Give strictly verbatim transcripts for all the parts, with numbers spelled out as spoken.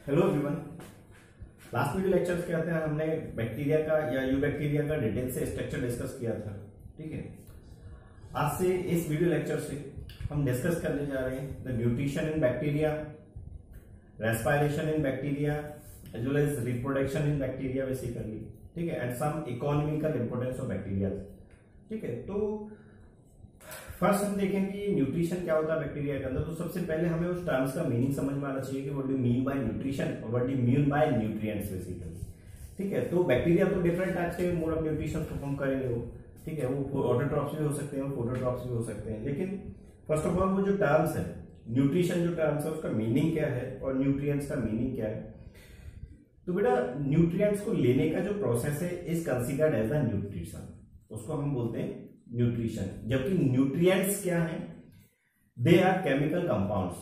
Hello everyone. Last video lectures क्या थे, हमने बैक्टीरिया का या यू बैक्टीरिया का डिटेल से स्ट्रक्चर डिस्कस किया था। ठीक है, आज से इस वीडियो लेक्चर से हम डिस्कस करने जा रहे हैं the nutrition in bacteria, respiration in bacteria as well as reproduction in bacteria basically. ठीक है, and some economical importance of bacteria. ठीक है, तो फर्स्ट हम देखें कि न्यूट्रिशन क्या होता है बैक्टीरिया के अंदर। तो सबसे पहले हमें उस टर्म्स का मीनिंग समझ में आना चाहिए कि what do mean by nutrition और what do mean by nutrients basically. ठीक है, तो बैक्टीरिया तो डिफरेंट टाइप्स के मोड ऑफ न्यूट्रिशन परफॉर्म करेंगे वो। ठीक है, वो ऑटोट्रॉप्स भी हो सकते हैं, फोटोट्रॉप्स भी हो सकते हैं। लेकिन फर्स्ट ऑफ ऑल वो जो टर्म्स है न्यूट्रिशन, जो टर्म्स है उसका मीनिंग क्या है और न्यूट्रिएंट्स का मीनिंग क्या है। तो बेटा न्यूट्रिएंट्स को लेने का जो प्रोसेस है is considered as the nutrition, उसको हम बोलते हैं न्यूट्रिशन। जबकि न्यूट्रिएंट्स क्या हैं, दे आर केमिकल कंपाउंड्स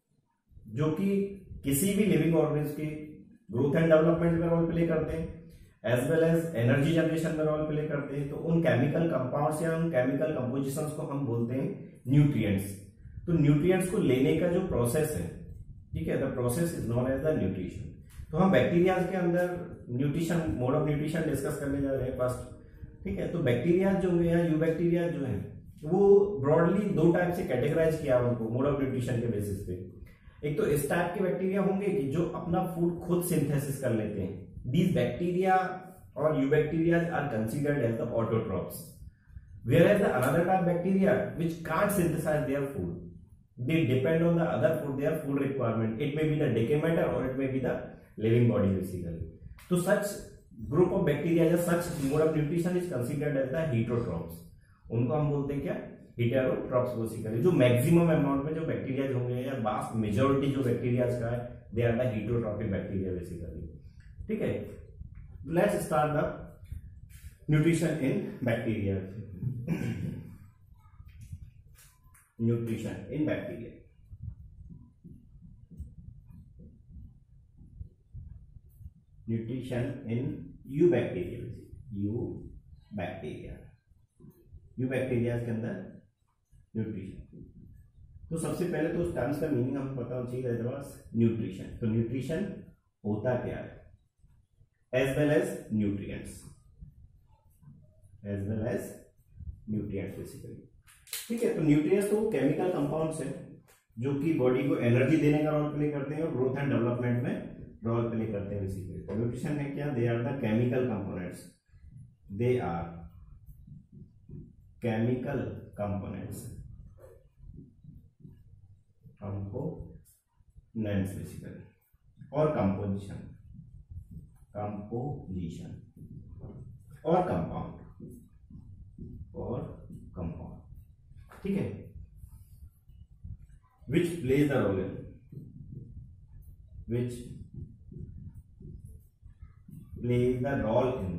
जो कि किसी भी लिविंग ऑर्गेनिज्म की ग्रोथ एंड डेवलपमेंट में रोल प्ले करते हैं, as well as energy generation में रोल प्ले करते हैं। तो उन केमिकल कंपाउंड्स या उन केमिकल कंपोजिशंस को हम बोलते हैं न्यूट्रिएंट्स। तो न्यूट्रिएंट्स को लेने का जो प्रोसेस है, ठीक है, the process is known as the nutrition. तो हम बैक्टीरिया के अंदर nutrition, mode of nutrition discuss करने जा रहे हैं फर्स्ट। ठीक है, तो बैक्टीरिया जो है या यू बैक्टीरिया जो है वो ब्रॉडली दो टाइप से कैटेगराइज किया उनको मोड ऑफ न्यूट्रिशन के बेसिस पे। एक तो इस टाइप के बैक्टीरिया होंगे कि जो अपना फूड खुद सिंथेसिस कर लेते हैं। दीज बैक्टीरिया और eubacteria are considered as the autotrophs, whereas the another type bacteria which can't synthesize their food, they depend on the other food, their food requirement. It may be the decay matter or it may be the living body basically. So such group of bacteria या such mode of nutrition is considered as the heterotrophs. उनको हम बोलते हैं क्या, heterotrophs basically. जो maximum amount में जो bacteria होंगे या वास्ट मेजोरिटी जो बैक्टीरिया का है, they are the heterotrophic bacteria basically. ठीक है, let's start the nutrition in bacteria. Nutrition in bacteria, nutrition in eubacteria, eubacteria, eubacteria के अंदर न्यूट्रिशन। तो सबसे पहले तो उस टर्म्स का मीनिंग हमें पता होना चाहिए। न्यूट्रिशन, तो न्यूट्रिशन होता क्या है, as well as nutrients, as well as nutrients basically. ठीक है, तो न्यूट्रिएंट्स तो केमिकल कंपाउंड्स हैं जो कि बॉडी को एनर्जी देने का रोल प्ले करते हैं और ग्रोथ एंड डेवलपमेंट में रोल प्ले करते हैं बेसिकली। तो न्यूट्रिशन है क्या, they are the chemical components, they are chemical components, components basically, और कंपोजिशन, कंपोजिशन और कंपाउंड, और कंपाउंड। ठीक है, which plays the role in, which plays the role in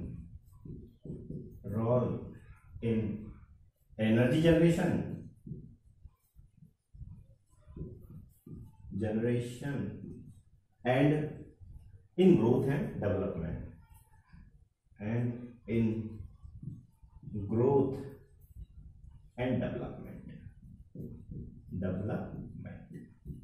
role in energy generation generation and in growth and development and in growth and development development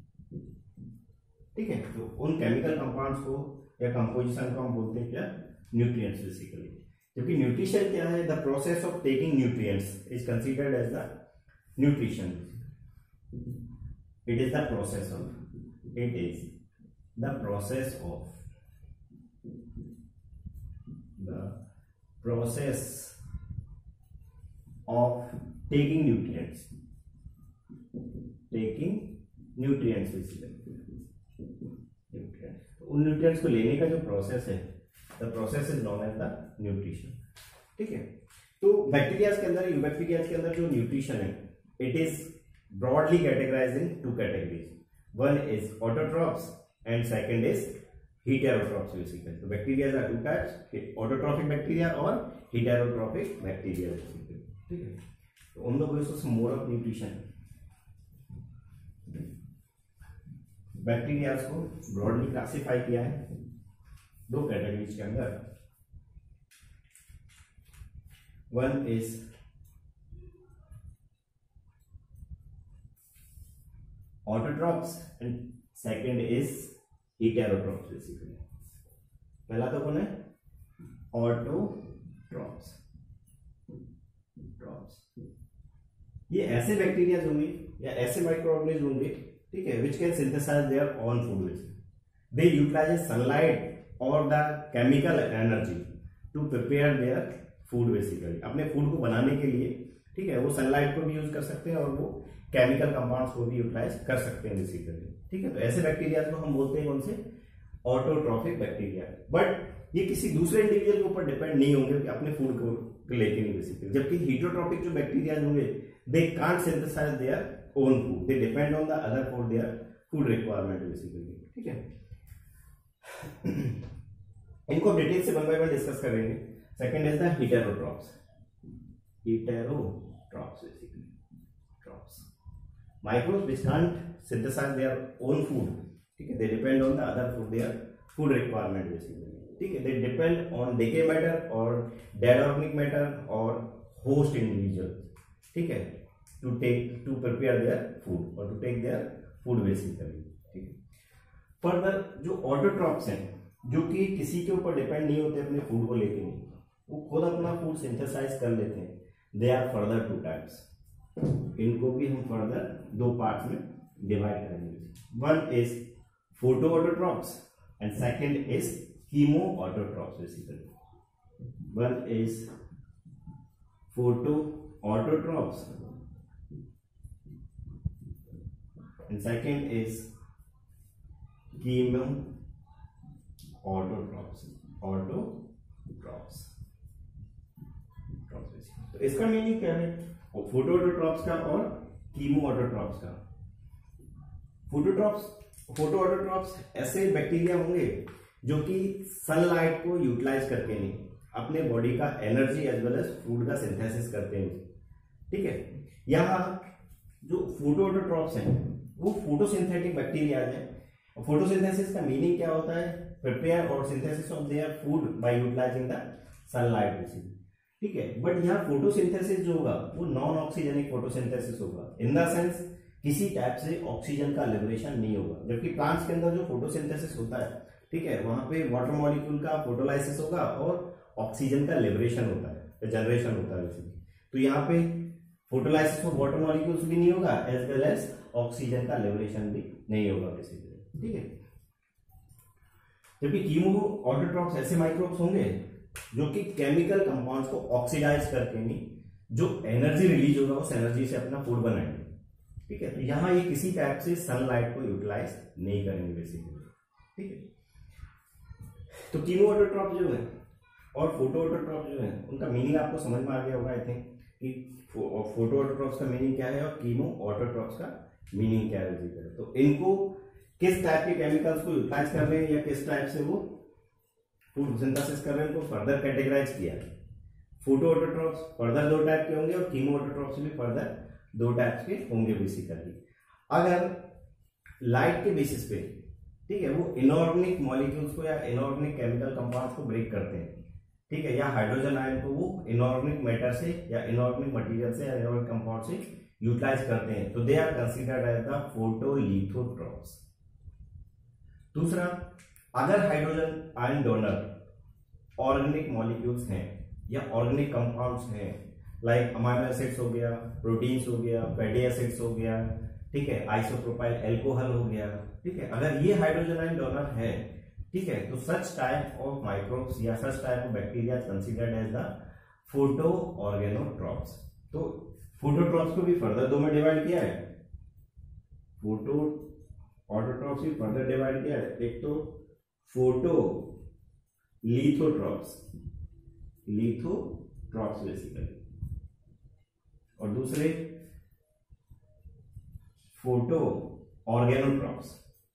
ठीक है, तो उन chemical compounds को या कंपोजिशन को हम बोलते हैं क्या, न्यूट्रिएंट्स बेसिकली। क्योंकि न्यूट्रिशन क्या है, the process of taking nutrients is considered as the nutrition. It is the process of, it is the process of the process of taking nutrients, taking nutrients basically. उन nutrients को लेने का जो process है, the process is known as the nutrition. ठीक है, तो bacteria के अंदर, यू बैक्टीरिया के अंदर जो न्यूट्रिशन है, it is broadly categorized in two categories. One is autotrophs and second is heterotrophs basically. तो bacteria are two types, autotrophic bacteria और हेटेरोट्रॉफिक बैक्टीरिया बेसिकली। ठीक है, तो on the basis of mode of nutrition bacteria को broadly classify किया है दो categories के अंदर। वन इज autotrophs and second is heterotrophs basically. पहला तो कौन है? ऑटोट्रॉप्स। ये ऐसे बैक्टीरिया होंगे या ऐसे माइक्रो ऑर्गेनिज्म होंगे, ठीक है, which can synthesize their own food basically. They utilize sunlight और the chemical energy to prepare their food basically. अपने फूड को बनाने के लिए, ठीक है, वो सनलाइट को भी यूज कर सकते हैं और वो केमिकल कंपाउंड्स को भी यूटिलाइज कर सकते हैं बेसिकली, ठीक है। तो ऐसे बैक्टीरिया को हम बोलते हैं कौन से? Autotrophic bacteria. बट ये किसी दूसरे इंडिविजुअल के ऊपर डिपेंड नहीं होंगे कि अपने फूड को लेके नहीं बेसिकली। जबकि हेटेरोट्रॉपिक जो बैक्टीरिया होंगे, they can't synthesize their own food, they depend on the other for their food requirement basically, ठीक है। इनको डिटेल से वन बाय वन डिस्कस करेंगे। Second is the heterotrophs. Heterotrophs basically trophs, microbes which can't synthesize their own food, ठीक है, they depend on the other for their food requirement basically, ठीक है। They depend on decay matter और dead organic matter और host individual, ठीक है, to take to prepare their food और to take their food basically, ठीक है। Further जो ऑटोट्रॉप्स हैं, जो कि किसी के ऊपर डिपेंड नहीं होते अपने फूड को लेके, नहीं, वो खुद अपना फूड सिंथेसाइज कर लेते हैं। They are further two types. इनको भी हम फर्दर दो पार्ट्स में डिवाइड करेंगे। One is photo autotrophs and second is chemo autotrophs basically. One is photo autotrophs and second is chemo autotrophs. autotrophs तो इसका मीनिंग क्या है? फोटो ऑटोट्रॉप्स का और कीमो ऑटोट्रॉप्स का। फोटोट्रॉप्स फोटो ऑटोट्रॉप्स ऐसे बैक्टीरिया होंगे जो कि सनलाइट को यूटिलाइज करके नहीं अपने बॉडी का energy as well as food का सिंथेसिस करते हैं, ठीक है। यहाँ जो फोटो ऑटोट्रॉप्स हैं वो फोटोसिंथेटिक बैक्टीरिया है। फोटोसिंथेसिस का मीनिंग क्या होता है? प्रिपेयर और synthesis of their food by utilizing the sunlight basically, ठीक है। बट यहाँ फोटोसिंथेसिस जो होगा वो नॉन ऑक्सीजनिक फोटोसिंथेसिस होगा, इन द सेंस किसी टाइप से ऑक्सीजन का लिबरेशन नहीं होगा। जबकि प्लांट्स के अंदर जो फोटोसिंथेसिस होता है, ठीक है, वहां पे वाटर मॉलिक्यूल का फोटोलाइसिस होगा और ऑक्सीजन का लिबरेशन होता है, जनरेशन होता है बेसिकली। तो यहाँ पे फोटोलाइसिस ऑफ वाटर मॉलिक्यूल्स भी नहीं होगा एज वेल एज ऑक्सीजन का लिबरेशन भी नहीं होगा बेसिकली, ठीक है। जबकि कीमो ऑटोट्रॉप्स ऐसे माइक्रोब्स होंगे जो कि केमिकल कंपाउंड्स को ऑक्सीडाइज करके नहीं, जो एनर्जी रिलीज होगा उस एनर्जी से अपना फूड बनाएंगे, ठीक है। तो यहां ये किसी टाइप से सनलाइट को यूटिलाइज नहीं करेंगे बेसिकली, ठीक है। तो कीमो ऑटोट्रॉप जो है और फोटो ऑटोट्रॉप जो है उनका मीनिंग आपको समझ में आ गया होगा आई थिंक कि फोटो ऑटोट्रॉप्स का मीनिंग क्या है और कीमो ऑटोट्रॉप्स का मीनिंग क्या है। तो इनको किस टाइप के केमिकल्स को यूटिलाइज कर रहे हैं या किस टाइप से वो फूड सिंथेसिस कर रहे हैं उनको फर्दर कैटेगराइज किया है। फोटो ऑटोट्रॉप्स फर्दर दो टाइप के होंगे और कीमो ऑटोट्रॉप्स भी फर्दर दो टाइप्स के होंगे बेसिकली। अगर लाइट के बेसिस पे, ठीक है, वो इनऑर्गेनिक मॉलिक्यूल्स को या इनऑर्गेनिक केमिकल कंपाउंड्स को ब्रेक करते हैं, ठीक है, या हाइड्रोजन आयन को वो इनऑर्गेनिक मैटर से या इनऑर्गेनिक मटेरियल से या इनऑर्गेनिक कंपाउंड से यूटिलाइज करते हैं, तो they are considered as the photolithotrophs. दूसरा, अगर hydrogen ion donor organic molecules हैं या ऑर्गेनिक कंपाउंड्स हैं, लाइक अमाइनो एसिड्स हो गया, प्रोटीन्स हो गया, फैटी एसिड्स हो गया, ठीक है, आइसोप्रोपाइल अल्कोहल हो गया, ठीक है, अगर ये हाइड्रोजन आयन डोनर है, ठीक है, तो सच टाइप ऑफ माइक्रोब्स या such type of bacteria considered as the photo organotrophs. तो फोटोट्रॉप्स को भी फर्दर दो में डिवाइड किया है, फोटो ऑटोट्रॉप्स भी फर्दर डिवाइड किया है। एक तो फोटो लिथोट्रॉप्स, लिथोट्रॉप्स बेसिकली, और दूसरे photo organotrophs,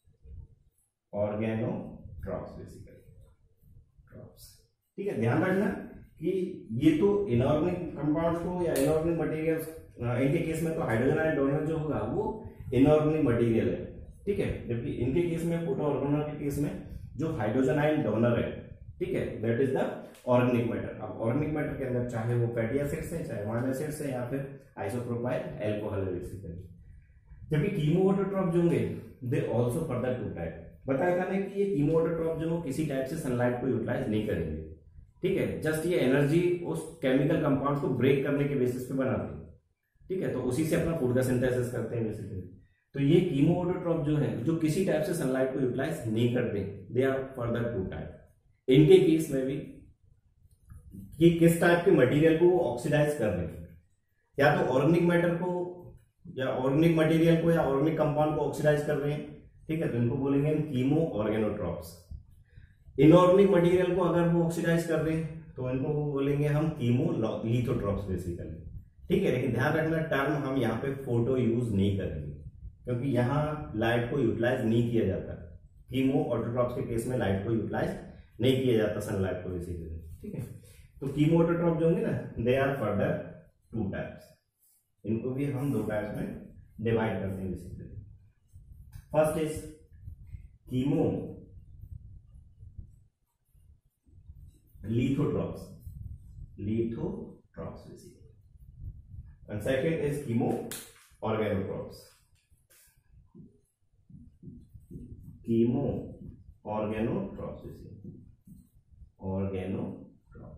organotrophs basically trophs, ठीक है। ध्यान रखना कि ये तो इनऑर्गेनिक कंपाउंड्स को या इनऑर्गेनिक मटेरियल्स, इनके केस में तो हाइड्रोजन आयन डोनर जो होगा वो इनऑर्गेनिक मटेरियल है, ठीक है, जबकि इनके केस में फोटो ऑर्गेनोट के केस में जो हाइड्रोजन आयन डोनर है, ठीक है, that is the organic matter. अब ऑर्गेनिक मैटर के अंदर चाहे वो फैटी एसिड्स है, चाहे अमाइनो एसिड्स है या फिर आइसोप्रोपाइल अल्कोहल है बेसिकली। जबकि कीमो ऑटोट्रॉप जो होंगे they also further two type, बताया था ना कि ये कीमोऑटोट्रॉफ जो किसी टाइप से सनलाइट को यूटिलाइज नहीं करेंगे, ठीक है, जस्ट ये एनर्जी उस केमिकल कंपाउंड को ब्रेक करने के बेसिस पे बनाते हैं, ठीक है, तो उसी से अपना फूड का सिंथेसिस करते हैं बेसिकली। तो ये कीमोऑटोट्रॉफ जो है जो किसी टाइप से सनलाइट को यूटिलाइज नहीं करते, they are further two type. इनके केस में भी कि किस टाइप के मटेरियल को ऑक्सीडाइज कर रहे हैं, या तो ऑर्गेनिक मैटर को या ऑर्गेनिक मटेरियल को या ऑर्गेनिक कंपाउंड को ऑक्सीडाइज कर रहे हैं, ठीक है, तो इनको बोलेंगे हम कीमो ऑर्गेनोट्रॉप्स। इनऑर्गेनिक मटेरियल को अगर वो ऑक्सीडाइज कर रहे हैं तो इनको बोलेंगे हम कीमो लिथोट्रॉप्स बेसिकली, ठीक है। लेकिन ध्यान रखना टर्म हम यहाँ पे फोटो यूज नहीं करेंगे क्योंकि यहाँ लाइट को यूटिलाइज नहीं किया जाता। कीमो ऑटोट्रॉप्स के केस में लाइट को यूटिलाइज नहीं किया जाता सनलाइट को बेसिकली, ठीक है। तो कीमो ऑटोट्रॉप जो होंगे ना, they are further two types. इनको भी हम दो टाइप्स में डिवाइड करते हैं basically. First is chemo lithotrophs lithotrophs basically, and second is chemo organotrophs chemo organotrophs basically organotrophs,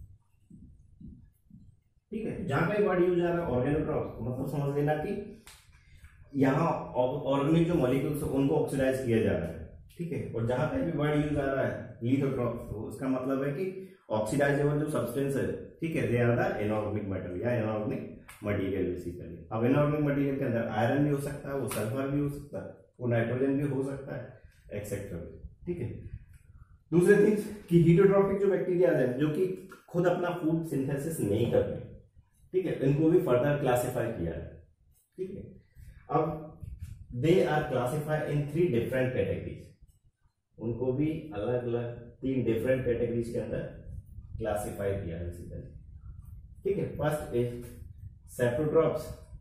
ठीक है। जहां पे वर्ड यूज आ रहा है ऑर्गेनोट्रॉप्स, मतलब समझ लेना कि यहाँ ऑर्गेनिक जो मॉलिक्यूल्स उनको ऑक्सीडाइज किया जा रहा है, ठीक है। और जहां पे भी वर्ड यूज आ रहा है लिथोट्रॉप्स, तो उसका मतलब है कि ऑक्सीडाइजेबल जो सब्सटेंस है, ठीक है, they are the inorganic matter या इनऑर्गेनिक मटेरियल बेसिकली। अब इनऑर्गेनिक मटेरियल के अंदर आयरन भी हो सकता है, वो सल्फर भी हो सकता है, वो नाइट्रोजन भी हो सकता है, एक्सेट्रा, ठीक है। दूसरे थिंग्स कि हीटोट्रॉपिक जो बैक्टीरिया है जो कि खुद अपना फूड सिंथेसिस नहीं करते, ठीक है, इनको भी फर्दर क्लासिफाई किया है, ठीक है। अब they are classified in three different categories, उनको भी अलग अलग तीन डिफरेंट कैटेगरीज के अंदर क्लासिफाई किया है बेसिकली, ठीक है। First is saprotrophs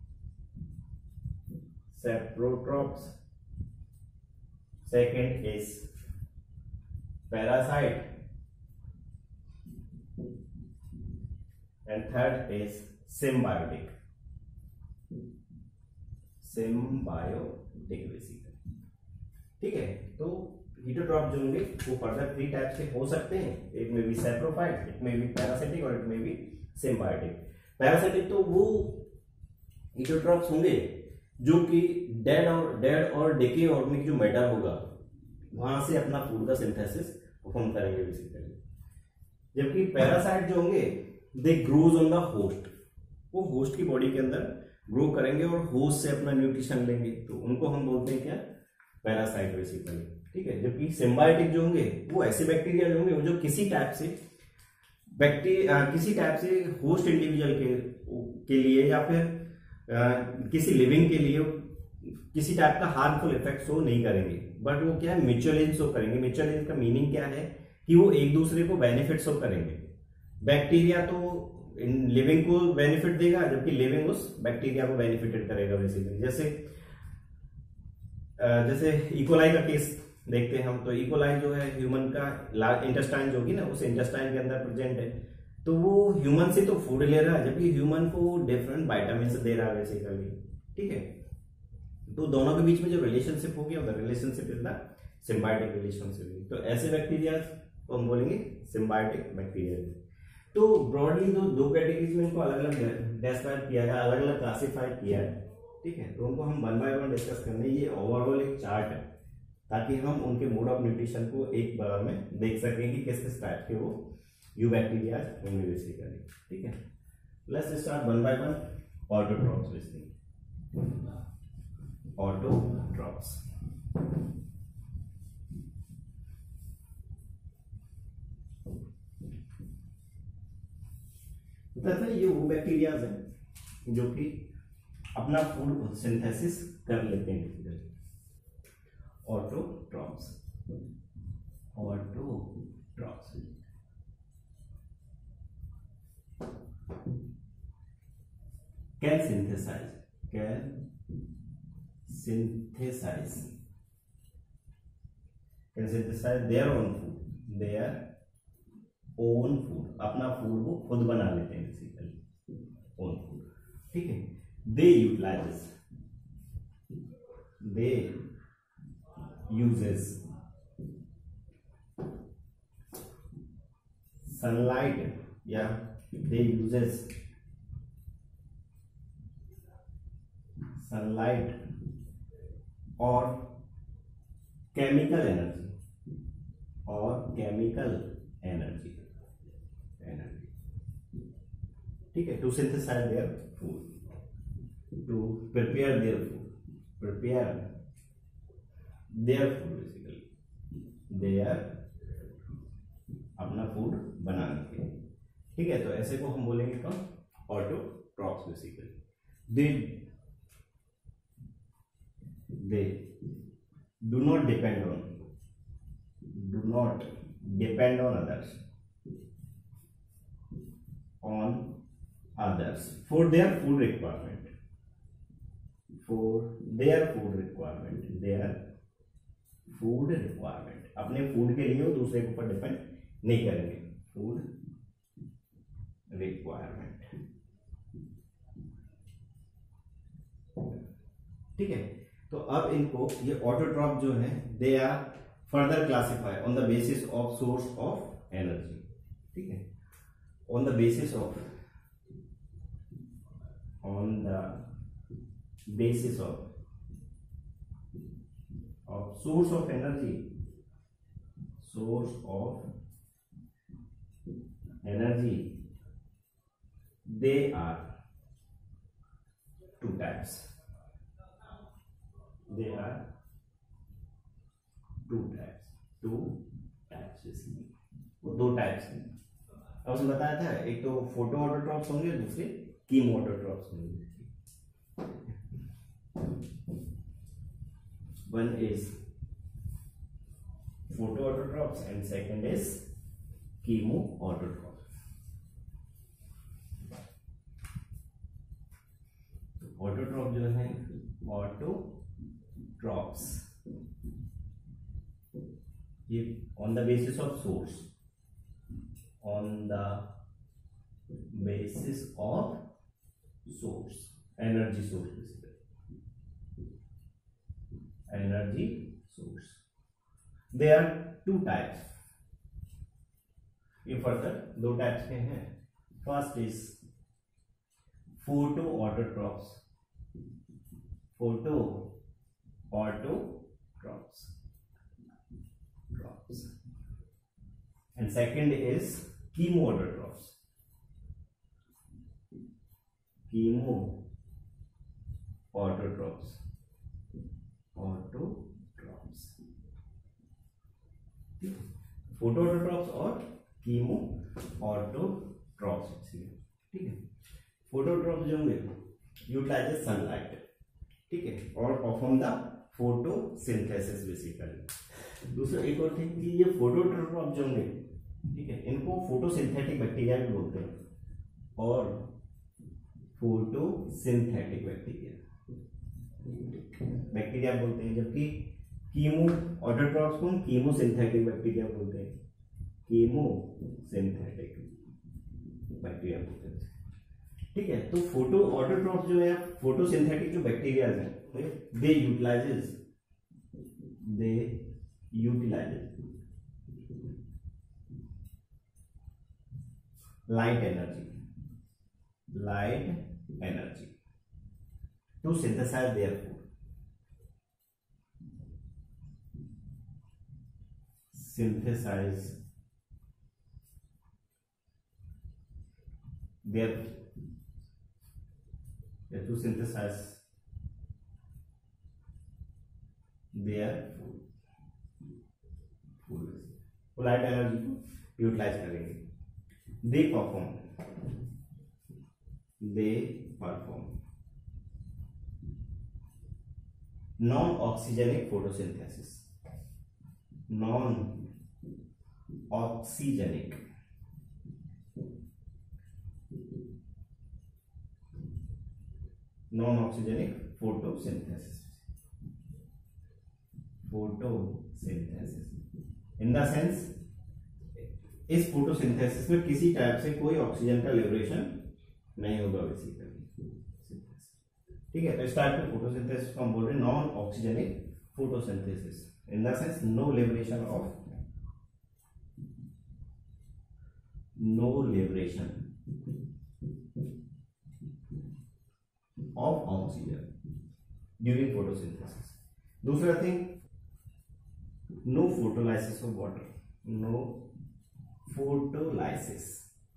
saprotrophs second is parasite and third is symbiotic symbiotic basically, ठीक है। तो हीटोट्रॉप जो होंगे वो फर्दर थ्री टाइप के हो सकते हैं, एक में भी सैप्रोफाइट, एक में भी पैरासिटिक और एक में भी सिम्बायोटिक। पैरासिटिक तो वो हीटोट्रॉप्स होंगे जो कि डेड और डेड और डेके ऑर्गेनिक जो मैटर होगा वहां से अपना फूड का सिंथेसिस परफॉर्म करेंगे बेसिकली। जबकि पैरासाइट जो होंगे they grows on the host, वो होस्ट की बॉडी के अंदर ग्रो करेंगे और होस्ट से अपना न्यूट्रिशन लेंगे, तो उनको हम बोलते हैं क्या, पैरासाइट बेसिकली, ठीक है। जबकि सिम्बायोटिक जो होंगे वो ऐसे बैक्टीरिया जो होंगे जो किसी टाइप से बैक्टीरिया किसी टाइप से होस्ट इंडिविजुअल के के लिए या फिर आ, किसी लिविंग के लिए किसी टाइप का हार्मफुल इफेक्ट शो नहीं करेंगे, बट वो क्या है म्यूचुअल शो करेंगे। म्यूचुअल का मीनिंग क्या है कि वो एक दूसरे को बेनिफिट शो करेंगे। बैक्टीरिया तो लिविंग को बेनिफिट देगा जबकि लिविंग उस बैक्टीरिया को बेनिफिटेड करेगा बेसिकली। जैसे जैसे इकोलाई का केस देखते हैं हम, तो इकोलाई जो है ह्यूमन का लार्ज इंटेस्टाइन जो होगी ना, उस इंटेस्टाइन के अंदर प्रेजेंट है, तो वो ह्यूमन से तो फूड ले रहा है जबकि ह्यूमन को डिफरेंट वाइटामिन दे रहा है बेसिकली, ठीक है। तो दोनों के बीच में जो रिलेशनशिप होगी the relationship is the symbiotic relationship. तो ऐसे बैक्टीरिया को हम बोलेंगे सिम्बायोटिक बैक्टीरिया। तो ब्रॉडली दो दो कैटेगरीज में इनको अलग अलग डिस्क्राइब किया है, अलग अलग क्लासिफाई किया है, ठीक है। तो उनको हम वन बाय वन डिस्कस करने, ये ओवरऑल एक चार्ट है ताकि हम उनके मोड ऑफ न्यूट्रिशन को एक बार में देख सकें कि किस किस टाइप के वो यू बैक्टीरिया होंगे बेसिकली, ठीक है। Let's start one by one. Autotrophs basically, autotrophs दरअसल ये वो बैक्टीरियाज हैं जो कि अपना फूड सिंथेसिस कर लेते हैं। Autotrophs autotrophs can synthesize can synthesize can synthesize their own food their own food अपना फूड वो खुद बना लेते हैं बेसिकली, ओन फूड, ठीक है। They utilize they uses sunlight या दे यूजेस सनलाइट और केमिकल एनर्जी और केमिकल एनर्जी एनर्जी ठीक है, to synthesize their food, to prepare their food, prepare their food basically their अपना फूड बनाने के लिए। ठीक है, तो ऐसे को हम बोलेंगे कौन, autotrophs basically. They they do not depend on do not depend on others on others for their food requirement for their food requirement their food requirement अपने फूड के लिए वो दूसरे के ऊपर डिपेंड नहीं करेंगे। फूड रिक्वायरमेंट ठीक है, तो अब इनको ये ऑटोट्रॉफ जो है they are further classify on the basis of source of energy. ठीक है, on the basis of on the basis of of source of energy source of energy they are two types they are two types two types इसमें वो दो types हैं। अब उसने बताया था एक तो फोटो ऑटोट्रॉफ्स होंगे, दूसरे कीमो ऑटोट्रॉफ्स होंगे। One is photo autotrophs and second is chemo autotrophs. Autotroph जो है ऑटोट्रॉफ्स ये on the basis of source on the basis of source energy source basically energy source they are two types. ये further दो types के हैं। First is photo autotrophs photo autotrophs trophs and second is chemo autotrophs chemo autotrophs autotrophs photo autotrophs और chemo autotrophs. ठीक है, फोटोट्रॉफ्स जो होंगे utilises sunlight ठीक है और परफॉर्म द फोटोसिंथेसिस बेसिकली। दूसरा एक और थिंग कि ये फोटोट्रॉफ जो होंगे ठीक है इनको फोटोसिंथेटिक बैक्टीरिया भी बोलते हैं और फोटोसिंथेटिक बैक्टीरिया बैक्टीरिया बोलते हैं, जबकि कीमो ऑटोट्रॉफ्स को कीमोसिंथेटिक बैक्टीरिया बोलते हैं कीमोसिंथेटिक बैक्टीरिया बोलते हैं। ठीक है, तो फोटो ऑटोट्रॉफ जो है फोटोसिंथेटिक जो बैक्टीरिया हैं they utilizes they utilizes light energy light energy to synthesize their food synthesize their to synthesize their food food वो लाइट एनर्जी को यूटिलाइज करेंगे। They perform they perform non oxygenic photosynthesis non oxygenic non oxygenic photosynthesis photosynthesis in the sense इस photosynthesis में किसी type से कोई oxygen का liberation नहीं होगा बेसिकली। ठीक है, तो इस टाइप के फोटोसिंथेसिस को हम बोल रहे हैं non oxygenic photosynthesis in the sense no liberation of no liberation of oxygen during photosynthesis. दूसरा thing, no photolysis of water, no photolysis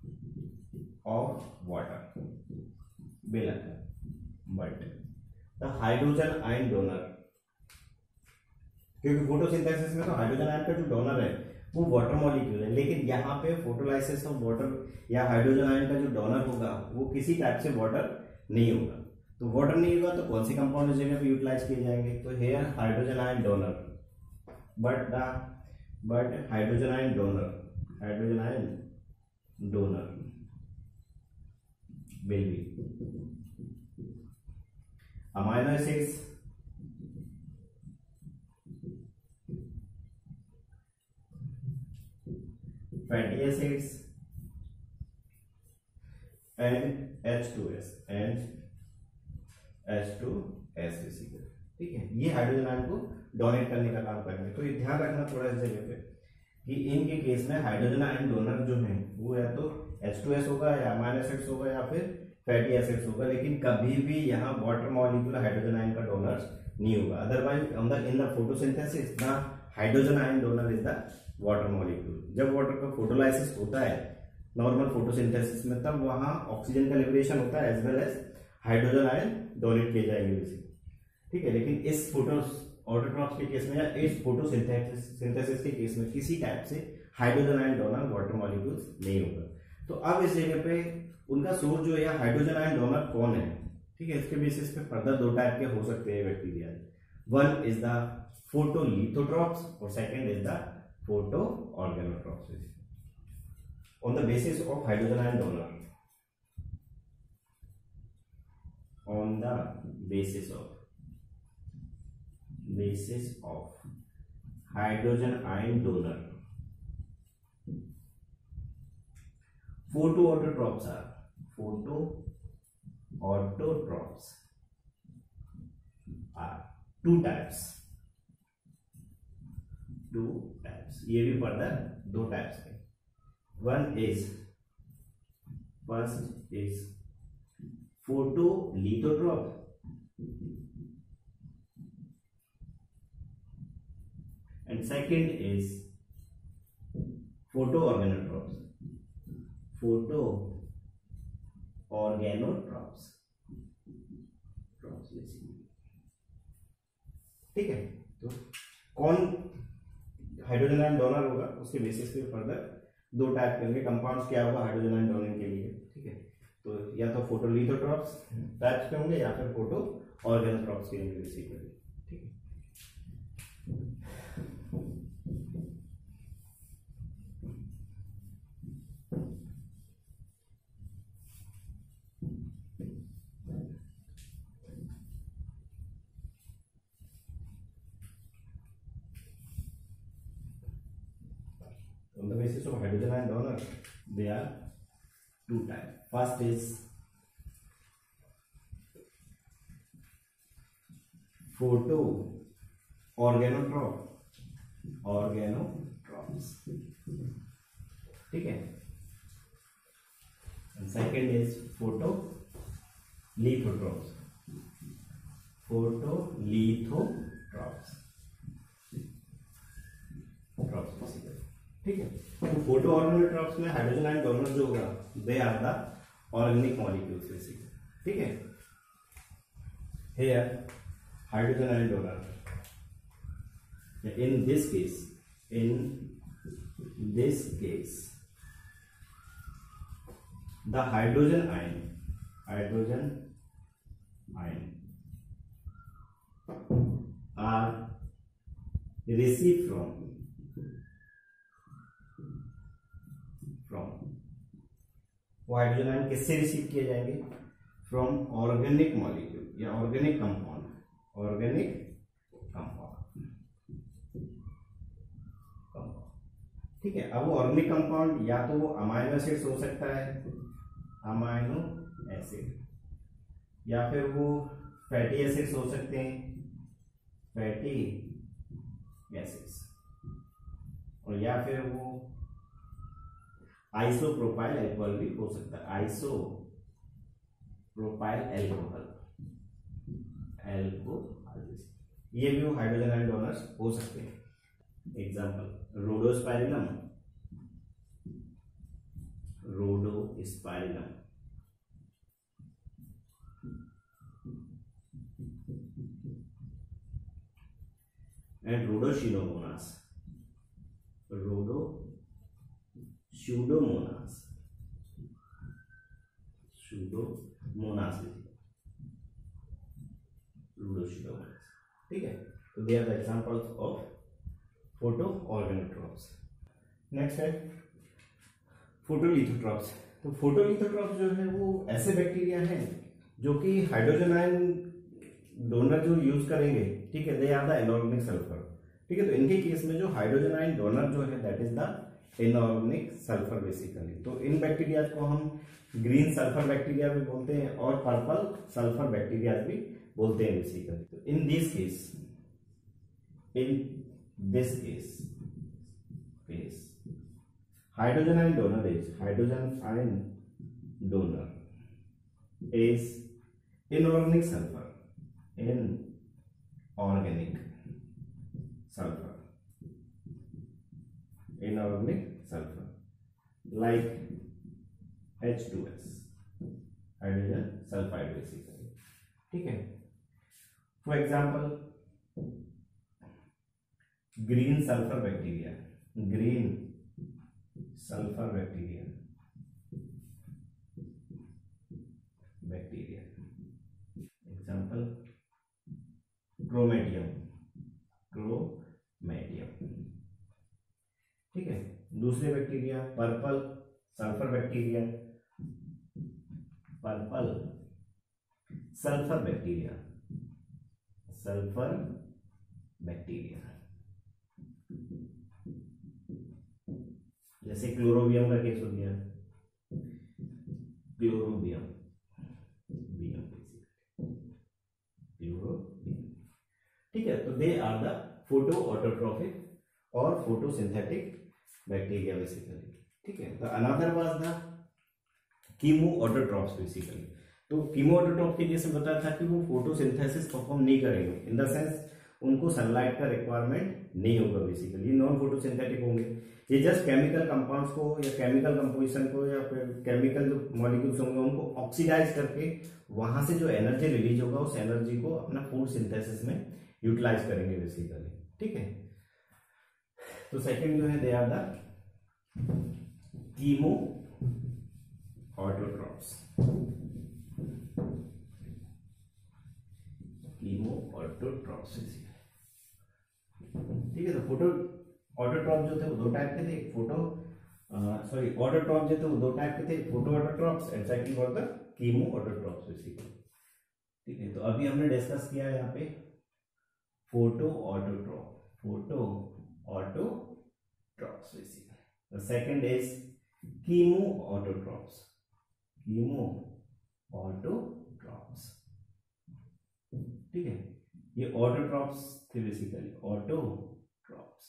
of water will occur, but the hydrogen ion donor, क्योंकि photosynthesis में तो hydrogen ion का जो donor है वो water molecule है, लेकिन यहाँ पे फोटोलाइसिस ऑफ वाटर या हाइड्रोजन आयन का जो डोनर होगा वो किसी टाइप से वाटर नहीं होगा। तो वाटर नहीं होगा तो कौन सी कंपाउंड जगह पे यूटिलाइज किए जाएंगे? तो here hydrogen ion donor, but the but hydrogen ion donor hydrogen ion donor will be amino acids, fatty acids and H two S and H two S basically. ठीक है, ये हाइड्रोजन आयन को donate करने का काम करेंगे। तो ये ध्यान रखना थोड़ा इस जगह पे कि इनके केस में हाइड्रोजन आयन डोनर जो है वो या तो एच टू एस होगा या अमीनो एसिड्स होगा या फिर फैटी एसिड्स होगा, लेकिन कभी भी यहाँ वाटर मॉलिक्यूल हाइड्रोजन आयन का डोनर नहीं होगा। Otherwise on the in the photosynthesis the hydrogen ion donor is the water molecule. जब वाटर का फोटोलाइसिस होता है नॉर्मल फोटोसिंथेसिस में, तब वहाँ ऑक्सीजन का लिबरेशन होता है as well as hydrogen ion donate किए जाएंगे बेसिकली। ठीक है, लेकिन इस फोटो ऑटोट्रॉप्स के केस में या इस फोटोसिंथेसिस सिंथेसिस के केस में किसी टाइप से hydrogen ion donor water molecules नहीं होगा। तो अब इस जगह पे उनका सोर्स जो है हाइड्रोजन आयन डोनर कौन है? ठीक है, इसके बेसिस पे फर्दर दो टाइप के हो सकते हैं bacteria. One is the photolithotrophs और second is the photo organotrophs. On the basis of hydrogen ion donor, on the basis of basis of hydrogen ion donor, photoautotrophs are photoautotrophs are two types two types ये भी further दो types है। One is first is photolithotroph and second is photoorganotrophs photoorganotrophs ठीक है। तो कौन hydrogen ion donor होगा उसके बेसिस पे फर्दर दो टाइप के कंपाउंड्स क्या होगा हाइड्रोजन आयन डोनर के लिए। ठीक है, तो या तो फोटोलिथोट्रॉप्स टाइप्स के होंगे या फिर फोटो ऑर्गेनोट्रॉप्स के होंगे बेसिकली। ठीक है, on the basis of hydrogen ion donor, they are two types. First is photo organotroph organotrophs ठीक है, and second is photo lithotrophs photolithotrophs trophs basically. ठीक है, तो फोटो ऑर्गेनोट्रॉप्स में हाइड्रोजन आयन डोनर जो होगा they are the organic molecules basically. ठीक है, here hydrogen ion donor in this case in this case the hydrogen ion hydrogen ion are received from from वो हाइड्रोजन आयन किससे रिसीव किए जाएंगे? फ्रॉम ऑर्गेनिक मॉलिक्यूल या ऑर्गेनिक कंपाउंड ऑर्गेनिक कंपाउंड ठीक है। अब वो ऑर्गेनिक कंपाउंड या तो वो अमाइनो एसिड्स हो सकता है अमाइनो एसिड, या फिर वो फैटी एसिड्स हो सकते हैं फैटी एसिड्स, और या फिर वो आइसोप्रोपाइल अल्कोहल भी हो सकता है, आइसोप्रोपाइल अल्कोहल एल्कोहल ये भी हाइड्रोजन आयन डोनर्स हो सकते हैं। Example Rhodospirillum, Rhodospirillum and Rhodopseudomonas, Rhodopseudomonas, Pseudomonas Rhodopseudomonas. ठीक है, तो they are the examples of photo organotrophs. Next है फोटोलिथोट्रॉप्स। तो फोटोलिथोट्रॉप्स जो है वो ऐसे बैक्टीरिया हैं जो कि हाइड्रोजन आयन डोनर जो यूज करेंगे, ठीक है, they are the inorganic sulfur. ठीक है, तो इनके केस में जो हाइड्रोजन आयन डोनर जो है that is the inorganic sulfur basically. तो इन बैक्टीरिया को हम ग्रीन सल्फर बैक्टीरिया भी बोलते हैं और पर्पल सल्फर बैक्टीरिया भी बोलते हैं बेसिकली। तो in this case in this case case hydrogen ion donor is hydrogen ion donor is inorganic sulfur, inorganic sulfur, inorganic sulfur like H two S, hydrogen sulfide basically। ठीक है, for example green sulfur bacteria, green sulfur bacteria bacteria example Chromatium, Chromatium. ठीक है, दूसरे bacteria purple sulfur bacteria, purple sulfur bacteria, sulfur bacteria जैसे Chlorobium का case हो गया, Chlorobium बियम क्लोरोबियम। ठीक है, तो they are the photo autotrophic और फोटोसिंथेटिक बैक्टीरिया बेसिकली। ठीक है, तो another was the chemo autotrophs basically. तो कीमो ऑटोट्रॉप के जैसे बताया था कि वो फोटोसिंथेसिस परफॉर्म नहीं करेंगे, इन द सेंस उनको सनलाइट का रिक्वायरमेंट नहीं होगा बेसिकली, नॉन फोटोसिंथेटिक होंगे। ये जस्ट केमिकल कंपाउंड्स को या केमिकल कंपोजिशन को या फिर केमिकल जो मॉलिक्यूल्स होंगे उनको ऑक्सीडाइज करके वहां से जो एनर्जी रिलीज होगा उस एनर्जी को अपना फूड सिंथेसिस में यूटिलाइज करेंगे बेसिकली। ठीक है, तो सेकंड जो है they are the chemo autotrophs, chemo autotrophs. ठीक है, तो फोटो ऑटोट्रॉप जो थे वो दो टाइप के थे, एक फोटो सॉरी ऑटोट्रॉप जो थे वो दो टाइप के थे, photo autotrophs and second for the chemo autotrophs basically. ठीक है, तो अभी हमने डिस्कस किया है यहाँ पे photo autotroph, photo autotrophs basically. The second is chemo autotrophs, chemo autotrophs. ठीक है, ये ऑटोट्रॉप्स थे बेसिकली, ऑटोट्रॉप्स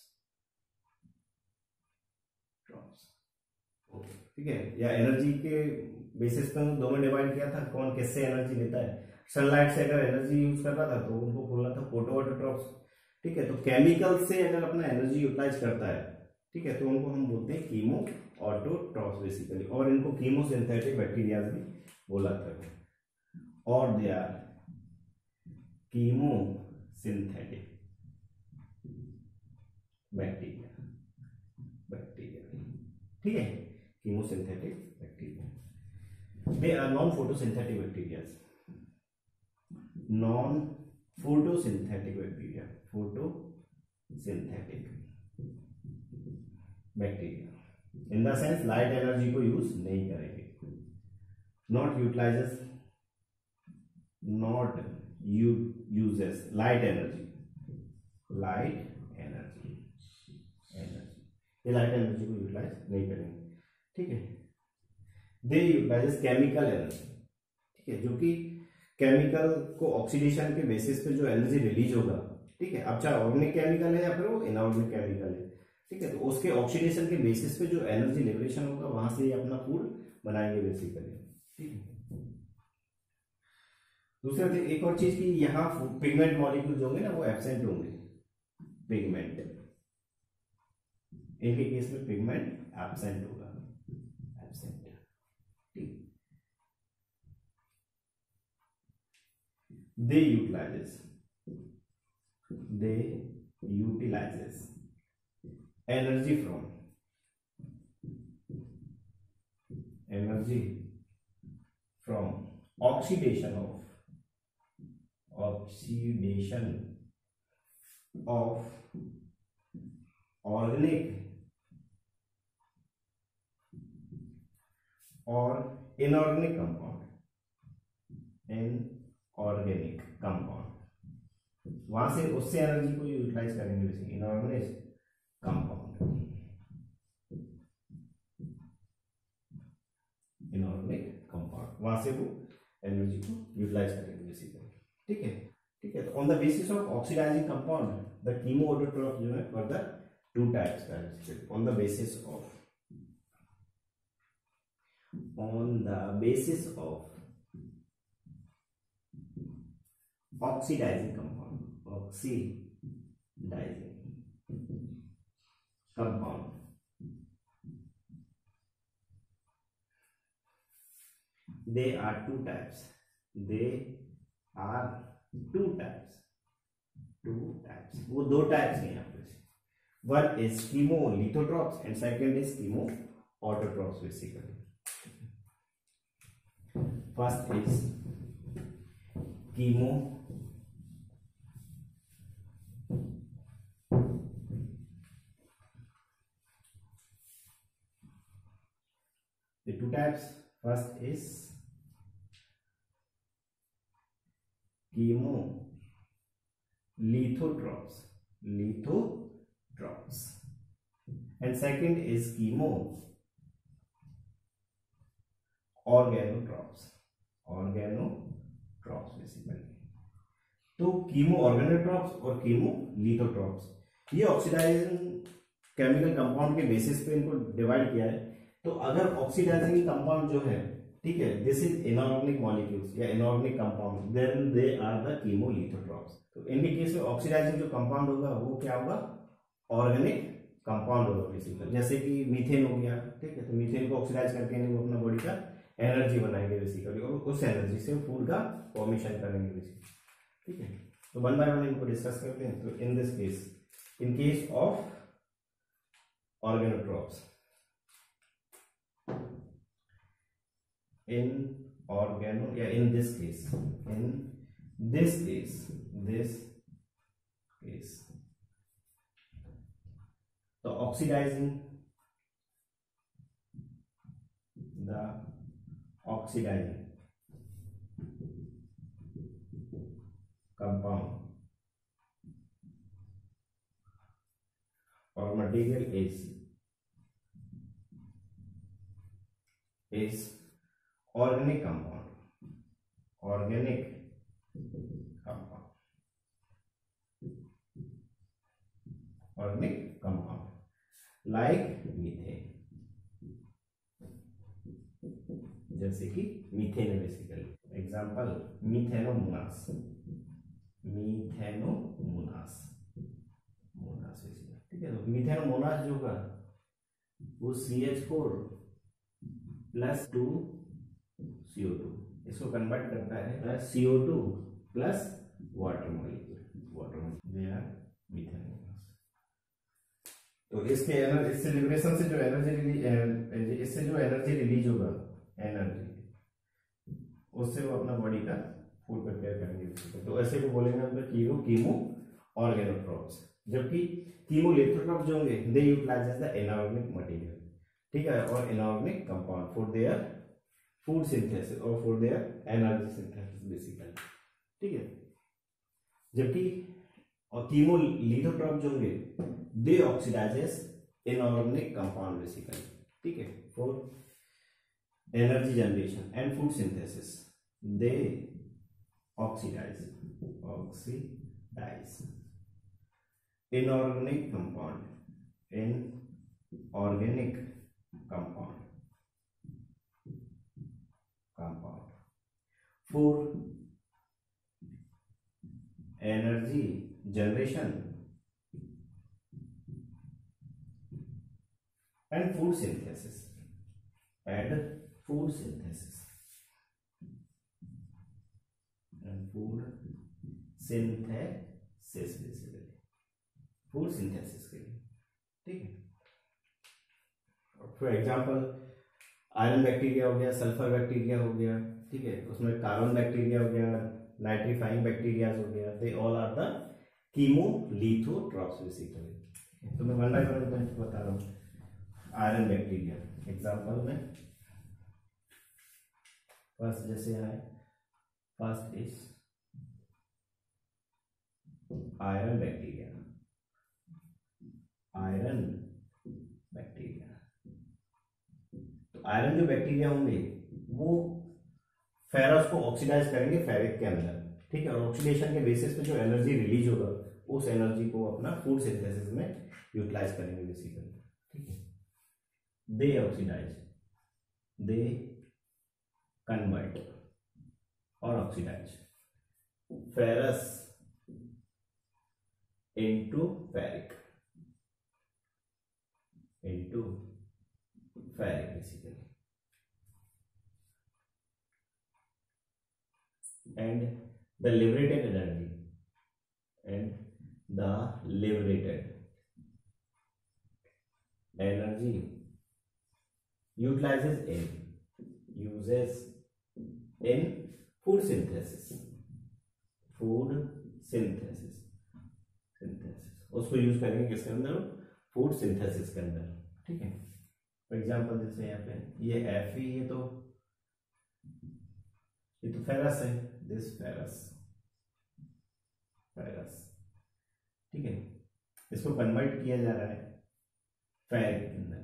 ट्रॉप्स। ठीक है, या एनर्जी के बेसिस पर दो में डिवाइड किया था, कौन किससे एनर्जी लेता है। सनलाइट से अगर एनर्जी यूज कर रहा था तो उनको बोलना था फोटो ऑटोट्रॉप्स। ठीक है, तो केमिकल से अगर अपना एनर्जी यूटिलाइज करता है, ठीक है, तो उनको हम बोलते हैं कीमो ऑटोट्रॉप्स बेसिकली, और इनको कीमो सिंथेटिक बैक्टीरिया भी बोला था। और they are chemo synthetic bacteria, bacteria. ठीक है, chemosynthetic bacteria. They are non photosynthetic bacteria, non photosynthetic bacteria, photosynthetic bacteria in the sense light energy को यूज नहीं करेंगे, not utilizes, not you uses light energy, light energy energy ये light energy को utilize नहीं करेंगे। ठीक है, दे utilises chemical energy. ठीक है, जो कि केमिकल को ऑक्सीडेशन के बेसिस पे जो एनर्जी रिलीज होगा, ठीक है, अब चाहे ऑर्गेनिक केमिकल है या फिर वो इनऑर्गेनिक केमिकल है, ठीक है। तो उसके ऑक्सीडेशन के बेसिस पे जो एनर्जी लिबरेशन होगा वहां से ये अपना फूड बनाएंगे बेसिकली, ठीक है। दूसरा एक और चीज कि यहाँ पिगमेंट मॉलिक्यूल्स होंगे ना वो एब्सेंट होंगे, पिगमेंट इनके केस में पिगमेंट एब्सेंट होगा, एब्सेंट, ठीक। They utilizes they utilizes energy from energy from oxidation of oxidation of organic or inorganic compound, inorganic compound, वहां से उससे एनर्जी को यूटिलाइज करेंगे वैसे इनऑर्गेनिक कंपाउंड, इनऑर्गेनिक कंपाउंड वहां से वो एनर्जी को यूटिलाइज करेंगे बेसिकली, ठीक है, ठीक है। तो on the basis of oxidizing compound the chemoautotroph जो है फॉर द टू टाइप्स का है, on the basis of on the basis of oxidizing compound, oxidizing compound they are two types, they are two types, two types, वो दो types हैं यहाँ पे, one is chemolithotropes and second is chemoautotropes basically. First is chemo the two types, first is chemolithotropes, lithotrops, and second is chemo organotrops, organotrops basically. तो chemo organotrophs और chemo lithotrophs ये oxidizing chemical compound के basis पे इनको divide किया है। तो अगर ऑक्सीडाइजिंग कंपाउंड जो है, ठीक है, दिस इज इनऑर्गेनिक मॉलिक्यूल्स या inorganic compound, then they are the chemolithotrophs. तो इनके केस में ऑक्सीडाइजिंग जो कंपाउंड होगा वो क्या होगा, ऑर्गेनिक कंपाउंड होगा बेसिकली, जैसे कि मीथेन हो गया, ठीक है। तो मीथेन को ऑक्सीडाइज करके वो अपना बॉडी का एनर्जी बनाएंगे बेसिकली, और उस एनर्जी से फूड का फॉर्मेशन करेंगे बेसिकली, ठीक है। तो वन बाय वन इनको डिस्कस करते हैं। तो in this case, in case of organotrophs, in organo या in this case, in this case, this case, तो oxidizing the oxidizing compound or material is is organic compound, organic compound, organic compound like methane, जैसे कि methane है basically, example methanomonas, methanomonas, monas basically, ठीक है। तो methanomonas जो होगा वो C H four plus two C O two, इसको कन्वर्ट करता है C O two plus water molecule, water molecule methanomonas. तो इसके एनर्जी, इससे लिबरेशन से जो एनर्जी रिलीज, इससे जो एनर्जी रिलीज होगा, एनर्जी उससे वो अपना बॉडी का फूड प्रिपेयर करेंगे। तो ऐसे को बोलेंगे हम कीमो कीमो ऑर्गेनोट्रॉप्स, जबकि कीमोलिथोट्रॉप्स जो होंगे they utilize the inorganic material, ठीक है, और inorganic compound for their food synthesis और for their energy synthesis basically, ठीक है। जबकि और कीमोलिथोट्रॉप जो होंगे they oxidizes inorganic compound basically, ठीक है, for energy generation and food synthesis, they oxidize oxidize inorganic compound in organic compound compound for energy generation and food synthesis and food synthesis and food synthesis basically food synthesis के लिए, ठीक है। For example iron bacteria हो गया, sulphur bacteria हो गया, ठीक है, उसमें कार्बन बैक्टीरिया हो गया, नाइट्रीफाइंग बैक्टीरिया हो गया, they all are the chemolithotrophs basically. तो मैं वन बाय वन बता रहा हूँ। आयरन बैक्टीरिया एग्जांपल में फर्स्ट जैसे है, first is iron bacteria. Iron bacteria तो आयरन जो बैक्टीरिया होंगे वो फेरस को ऑक्सीडाइज करेंगे फेरिक के अंदर, ठीक है, और ऑक्सीडेशन के बेसिस पे जो एनर्जी रिलीज होगा उस एनर्जी को अपना फूड सिंथेसिस में यूटिलाइज करेंगे बेसिकली, ठीक है। They oxidize, they convert or oxidize ferrous into ferric, into ferric basically, and the liberated energy and the liberated energy utilizes in uses in food synthesis food synthesis synthesis उसको use करेंगे किसके अंदर, food synthesis के अंदर, ठीक है। For example जैसे यहाँ पे ये एफ ई, ये तो ये तो फेरस है, दिस फेरस फेरस, ठीक है, इसको कन्वर्ट किया जा रहा है फेरिक के अंदर।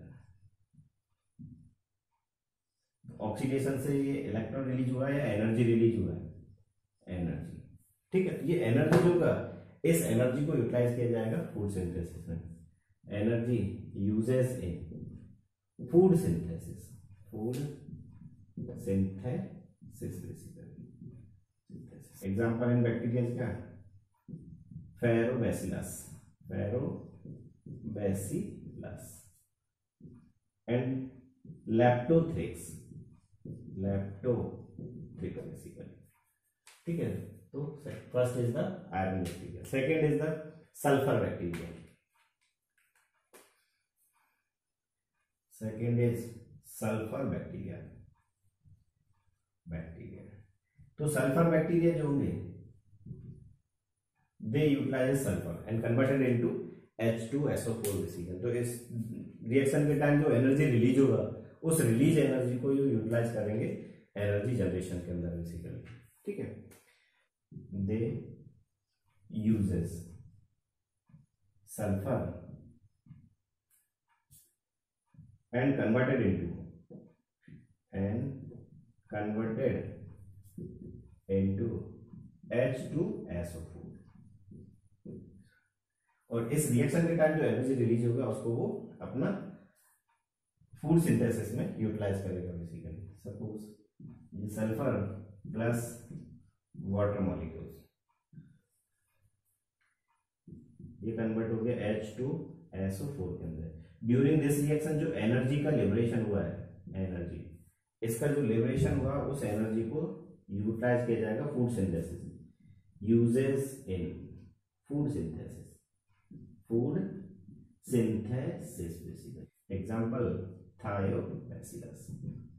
ऑक्सीडेशन से ये इलेक्ट्रॉन रिलीज हुआ है या एनर्जी रिलीज हुआ है, एनर्जी, ठीक है। ये एनर्जी जो होगा इस एनर्जी को यूटिलाइज किया जाएगा फूड सिंथेसिस में। Energy uses in food synthesis food synthesis basically example in bacteria का फेरोबैसिलस फेरोबैसिलस एंड लेप्टोथ्रिक्स लेप्टोथ्रिक्स बेसिकली, ठीक है। तो first is the iron bacteria, second is the sulphur bacteria, second is sulphur bacteria bacteria तो sulphur bacteria जो होंगे they utilize sulphur and converted into H two S O four basically. तो इस reaction के time जो energy release होगा उस release energy को यूटिलाइज करेंगे एनर्जी जनरेशन के अंदर बेसिकली, ठीक है। They uses sulphur and converted into and converted into H two S O four, और इस रिएक्शन के टाइम जो एनर्जी रिलीज होगा उसको वो अपना फूड सिंथेसिस में यूटिलाइज करेगा बेसिकली। सपोज ये सल्फर प्लस वाटर मॉलिक्यूल्स, ये कन्वर्ट हो गया H two S O four के अंदर। ड्यूरिंग दिस रिएक्शन जो एनर्जी का लिबरेशन हुआ है, एनर्जी इसका जो लिबरेशन हुआ उस एनर्जी को यूटिलाइज किया जाएगा food synthesis. Uses in food synthesis food synthesis basically example thiobacillus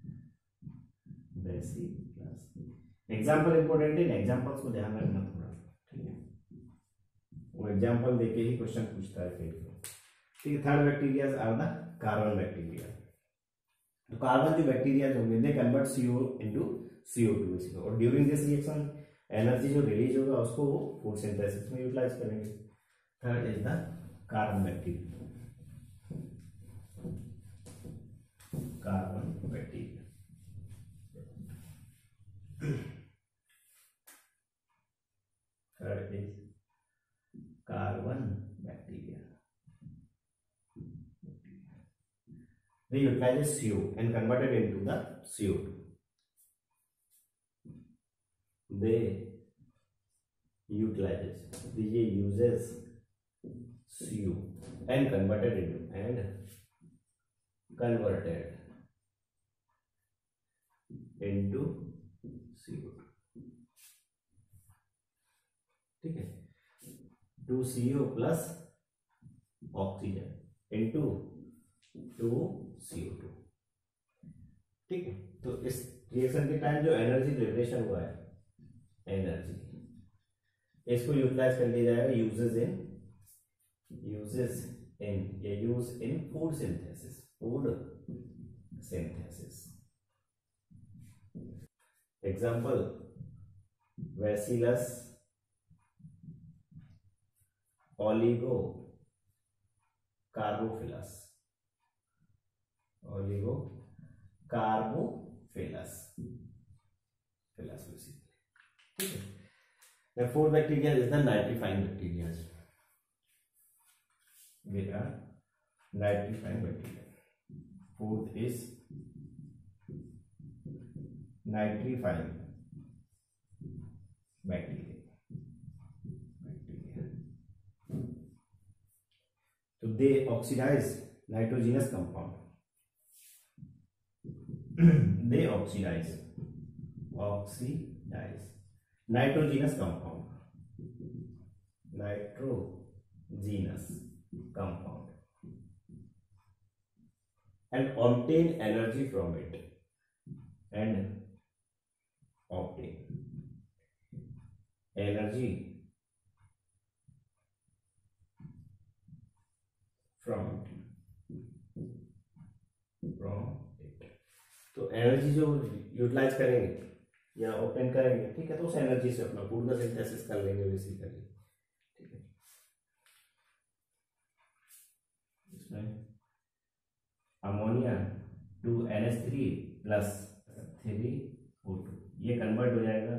bacillus. Example important है, एग्जांपल्स को ध्यान रखना थोड़ा, ठीक है, वो एग्जांपल देके ही क्वेश्चन पूछता है फिर, ठीक है। Third bacteria are the carbon bacteria. तो कार्बन जो बैक्टीरिया होंगे they convert CO into CO two basically, और ड्यूरिंग दिस रिएक्शन एनर्जी जो रिलीज होगा उसको वो फूड सिंथेसिस में यूटिलाइज करेंगे। Third is the carbon bacteria carbon bacteria third is carbon bacteria they utilizes C O and converted into the C O two. They utilizes, they uses C O and converted into and converted into C O two. ठीक है, two C O plus oxygen into two C O two. ठीक है, तो इस reaction के time जो energy liberation हुआ है, एनर्जी इसको यूटिलाइज कर लिया जाएगा यूजेस इन यूजेस इन या use in food synthesis. Food synthesis example Bacillus oligo carbophilus. Oligo carbophilus philus basically. ठीक है, the fourth bacteria is the nitrifying bacteria. They are nitrifying bacteria. Fourth is nitrifying bacteria. Bacteria. So they oxidize nitrogenous compound. They oxidize oxidize nitrogenous compound. Nitrogenous compound and obtain energy from it. And obtain energy from it. From it. तो energy जो utilize करेंगे या obtain करेंगे, ठीक है, तो उस energy से अपना फूड का सिंथेसिस कर लेंगे बेसिकली. ठीक है, इसमें ammonia two N H three plus three O two ये कन्वर्ट हो जाएगा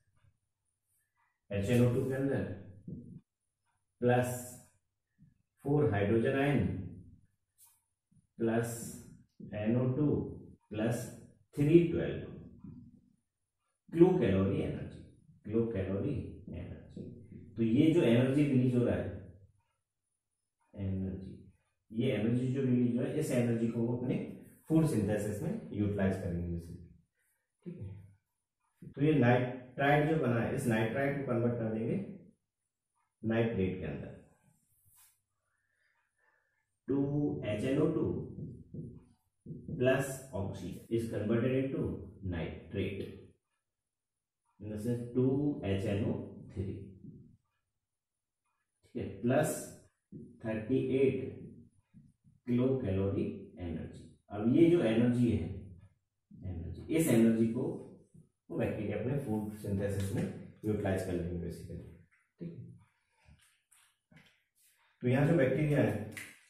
एच एन ओ टू के अंदर plus four hydrogen ion plus N O two plus three twelve kilo calorie energy. Kilo calorie energy. तो ये जो energy release हो रहा है, एनर्जी ये एनर्जी जो रिलीज हो रहा है, इस एनर्जी को वो अपने फूड सिंथेसिस में यूटिलाइज करेंगे. ठीक है, तो ये नाइट्राइड जो बना है, इस नाइट्राइड को कन्वर्ट कर देंगे नाइट्रेट के अंदर. Two H N O two plus oxygen is converted into nitrate. Two H N O three. ठीक है, plus thirty eight kilo calorie energy. अब ये जो एनर्जी है, एनर्जी इस एनर्जी को वो बैक्टीरिया अपने फूड सिंथेसिस में यूटिलाइज कर लेंगे बेसिकली. ठीक है, तो यहाँ जो बैक्टीरिया है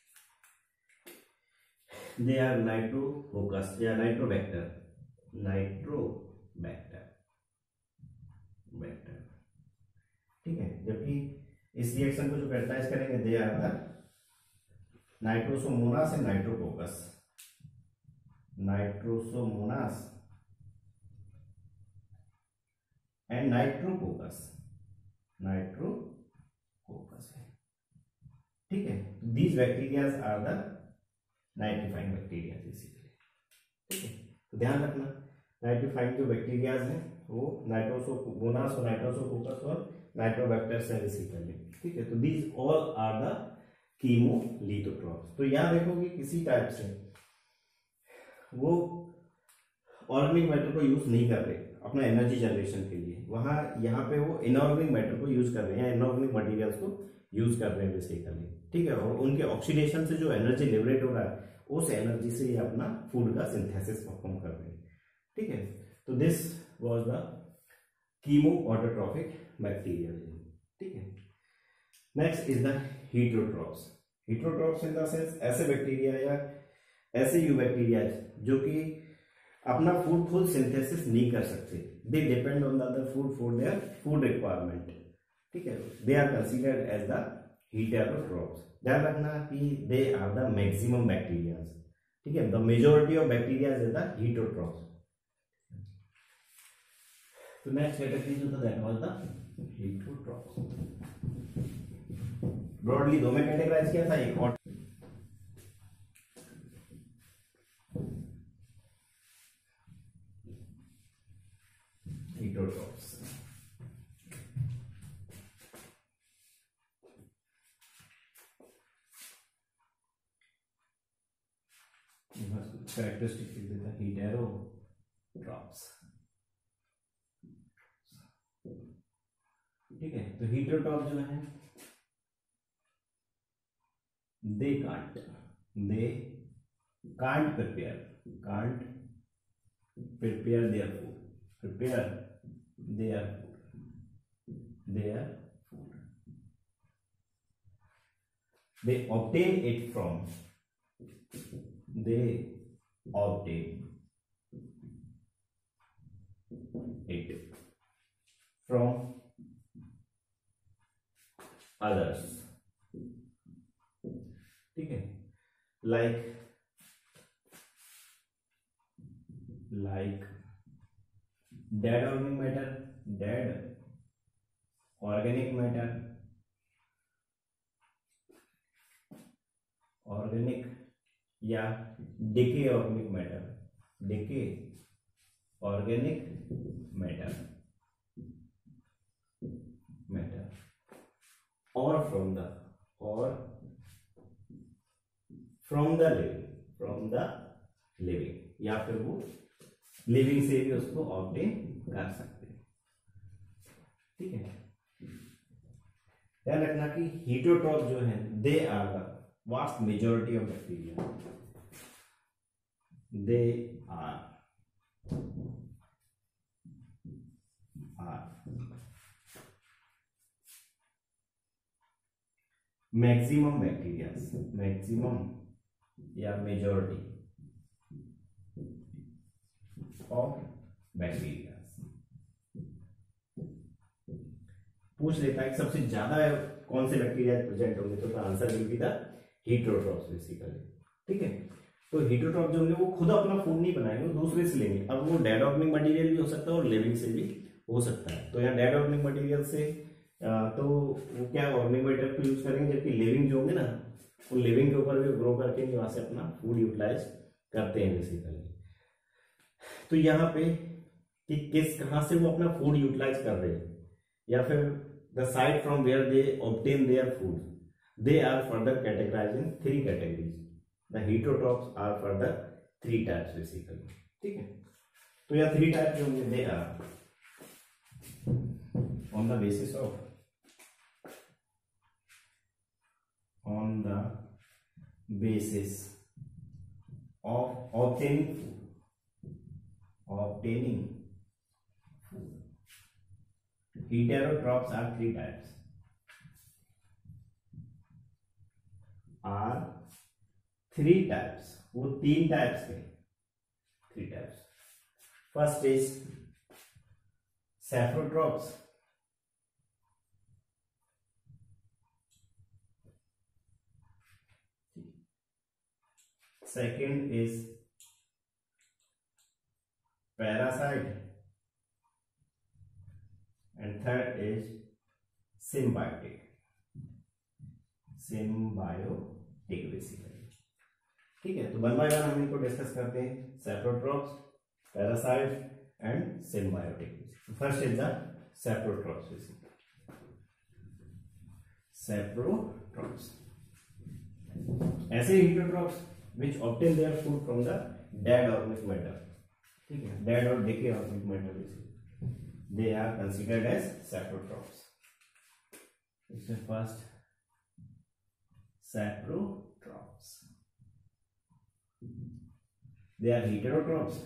दे आर नाइट्रोकोकस या नाइट्रोबैक्टर. Nitrobacter bacter. ठीक है, जबकि इस रिएक्शन को जो कैटालाइज करेंगे they are the nitrosomonas and nitrococcus. Nitrosomonas and nitrococcus. Nitrococcus है. ठीक है, these bacterias are the nitrifying bacteria basically. ठीक है, तो ध्यान रखना नाइट्रीफाइंग जो बैक्टीरियाज हैं वो नाइट्रोसोमोनास और नाइट्रोसोकोकस और नाइट्रोबैक्टर से रिसीव कर लेंगे. ठीक है, तो these all are the chemolithotrophs. तो यहां देखो कि किसी टाइप से वो ऑर्गेनिक मैटर को यूज नहीं कर रहे अपना एनर्जी जनरेशन के लिए, वहां यहाँ पे वो इनऑर्गेनिक मैटर को यूज कर रहे हैं, इनऑर्गेनिक मटेरियल्स को यूज कर रहे हैं बेसिकली. ठीक है, और उनके ऑक्सीडेशन से जो एनर्जी लिबरेट हो रहा है उस एनर्जी से ये अपना फूड का सिंथेसिस परफॉर्म कर रहे हैं. ठीक है, तो this was the chemo autotrophic bacteria. ठीक है, next is the heterotrophs. Heterotrophs in the sense ऐसे बैक्टीरिया या ऐसे यू बैक्टीरिया जो कि अपना फूड खुद सिंथेसिस नहीं कर सकते. They depend on the other food for their food requirement. ठीक है, they are considered as the heterotrophs. ध्यान रखना कि they are the maximum bacteria. ठीक है, the majority of bacteria is the heterotrophs. तो नेक्स्ट कैटेगरी जो था that was the heterotrophs. Broadly दो में कैटेगराइज किया था, एक और heterotrophs. कैरेक्टरिस्टिक लिख देता heterotrophs. ठीक है, तो heterotrophs जो है they can't they can't prepare can't prepare their food prepare their food their food they obtain it from they obtain it from others. ठीक है, like like dead organic matter dead organic matter organic या decay organic matter decay organic matter matter और from the और from the living from the living या फिर वो living से भी उसको ऑब्टेन कर सकते हैं. ठीक है, ध्यान रखना कि heterotrophs जो है they are the vast majority of bacteria they are are maximum bacteria maximum या मेजोरिटी ऑफ बैक्टीरिया. पूछ लेता है कि सबसे ज्यादा कौन से बैक्टीरिया प्रेजेंट होंगे, तो answer will be the heterotrophs basically. ठीक है, तो heterotrophs जो होंगे वो खुद अपना फूड नहीं बनाएंगे, वो दूसरे से लेंगे. अब वो डेड ऑर्गेनिक मटेरियल भी हो सकता है और लिविंग से भी हो सकता है. तो यहाँ डेड ऑर्गेनिक मटेरियल से तो वो क्या ऑर्गेनिक मटेरियल को यूज करेंगे, जबकि लिविंग जो होंगे ना वो लिविंग के ऊपर भी ग्रो करके वहां से अपना फूड यूटिलाइज करते हैं बेसिकली. तो यहाँ पे कि किस कहां से वो अपना फूड यूटिलाइज कर रहे हैं या फिर the site from where they obtain their food, they are further categorized in three categories. The heterotrophs are further three types basically. ठीक है, तो यहाँ थ्री टाइप जो होंगे they are on the basis of on the basis of obtaining food obtaining food. Heterotrophs are three types are three types वो तीन types के three types. First is saprotrophs. Second is parasite and third is symbiotic symbiotic basically. ठीक है, तो one by one हम इनको discuss करते हैं. saprotrophs, parasite and symbiotic. First is the saprotrophs basically. saprotrophs ऐसे heterotrophs which obtain their food from the dead organic matter. ठीक है, dead or decay organic matter basically. They are considered as saprotrophs. इसमें first saprotrophs. They are heterotrophs.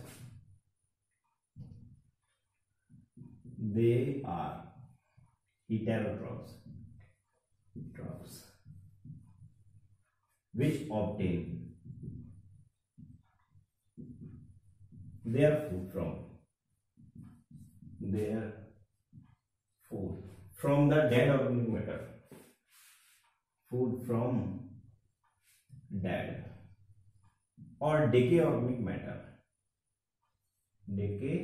They are heterotrophs. Trophs. Which obtain their food from their food from the dead organic matter. Food from dead और decay organic matter, decay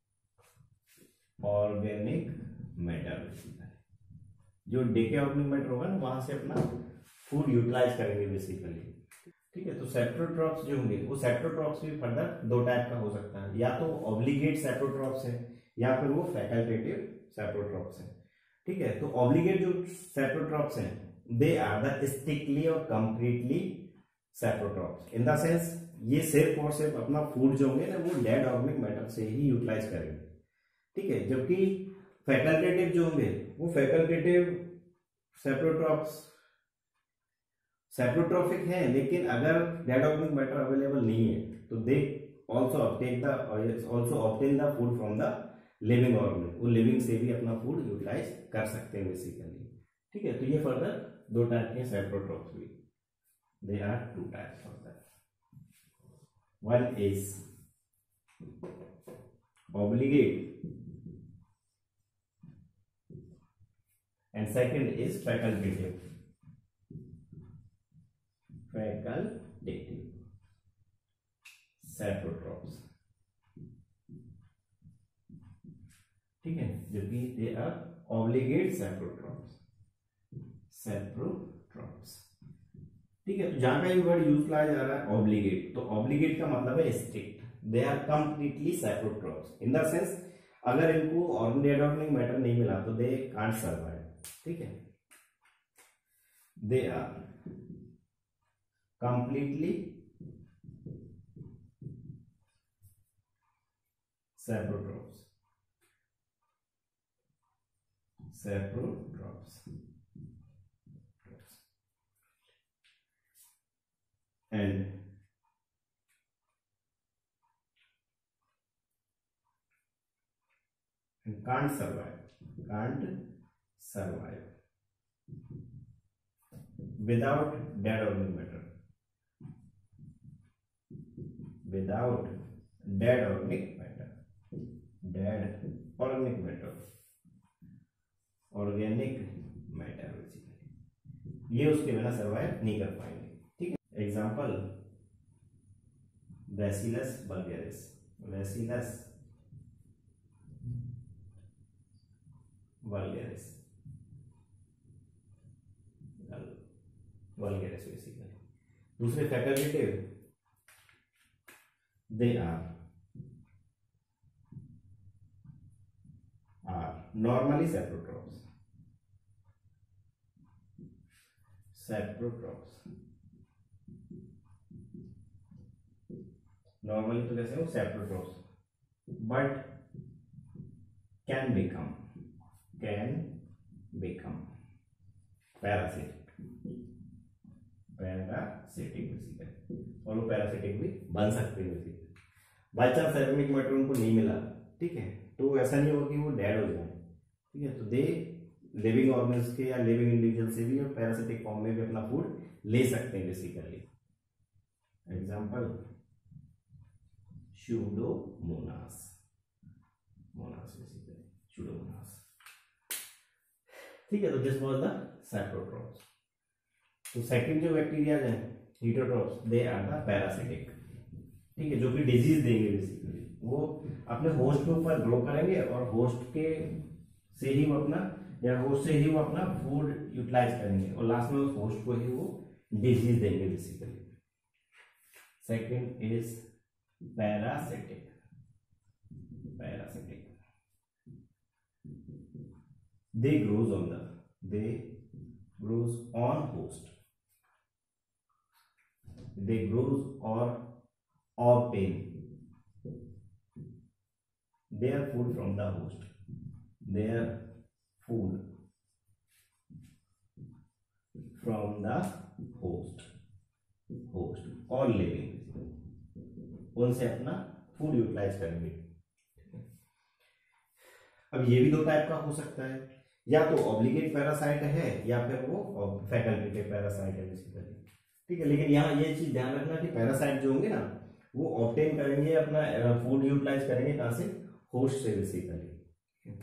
organic matter, जो decay organic matter होगा ना वहां से अपना food utilise करेंगे basically. ठीक है, तो सेप्रोट्रॉप्स जो होंगे वो सेप्रोट्रॉप्स भी फर्दर दो टाइप का हो सकता है, या तो ऑब्लिगेट सेप्रोट्रॉप्स है या फिर वो फैकल्टेटिव सेप्रोट्रॉप्स है। ठीक है, तो ऑब्लिगेट जो सेप्रोट्रॉप्स हैं दे आर द स्ट्रिक्टली और completely saprotrophs, in the sense ये सिर्फ और सिर्फ अपना फूड जो होंगे ना वो डेड ऑर्गेनिक मैटर से ही यूटिलाइज करेंगे। ठीक है, जबकि फैकल्टेटिव जो होंगे वो फैकल्टेटिव सेप्रोट्रॉप्स सेप्रोट्रॉफिक हैं, लेकिन अगर डेड ऑर्गेनिक मैटर अवेलेबल नहीं है तो they also obtain the also obtain the food from the living organic, वो लिविंग से भी अपना फूड यूटिलाइज कर सकते हैं बेसिकली। ठीक है, तो ये फर्दर दो टाइप के सेप्रोट्रॉप्स भी, they are two types of that. One is obligate and second is facultative, facultative saprotrophs. ठीक है, जबकि they are obligate saprotrophs, saprotrophs. ठीक है, तो जहां का ये वर्ड यूज किया जा रहा है ऑब्लिगेट, तो ऑब्लिगेट का मतलब है strict, they are completely saprotrophs in the sense अगर इनको ऑर्गेनिक ऑर्गेनिक मैटर नहीं मिला तो दे कांट सर्वाइव। ठीक है, they are completely saprotrophs, saprotrophs and can't survive, can't survive without dead organic matter, without dead organic matter, dead organic matter, organic matter बेसिकली ये उसके बिना सर्वाइव नहीं कर पाएंगे। ठीक है, example bacillus vulgaris, bacillus vulgaris, vulgaris basically. दूसरे facultative, they are are normally saprotrophs, saprotrophs normally तो कैसे हो saprotrophs, but can become can become parasitic, parasitic basically, और वो पैरासिटिक भी बन सकते हैं basically. By chance organic matter उनको नहीं मिला, ठीक है, तो ऐसा नहीं होगा कि वो डेड हो जाए। ठीक है, तो दे लिविंग ऑर्गेनिज्म के या लिविंग इंडिविजुअल से भी और पैरासिटिक फॉर्म में भी अपना फूड ले सकते हैं basically. Example pseudomonas, monas basically pseudomonas. ठीक है, तो दिस वाज द सेप्रोट्रॉप्स। तो सेकंड जो बैक्टीरिया हैं heterotrophs, they are the parasitic. ठीक है, जो कि डिजीज देंगे बेसिकली, वो अपने होस्ट के ऊपर ग्रो करेंगे और होस्ट के से ही वो अपना या होस्ट से ही वो अपना फूड यूटिलाइज करेंगे और लास्ट में उस होस्ट को ही वो डिजीज देंगे basically. Second is parasitic, parasitic they grows on the they grows on host, they grows or obtain their food from the host, their food from the host, host or living, उनसे अपना food utilise करेंगे। अब ये भी दो type का हो सकता है, या तो ऑब्लिगेट पैरासाइट है या फिर वो फैकल्टेटिव पैरासाइट है बेसिकली। ठीक है, लेकिन यहाँ ये चीज ध्यान रखना कि पैरासाइट जो होंगे ना वो ऑब्टेन करेंगे अपना फूड यूटिलाइज करेंगे कहां से, होस्ट से बेसिकली,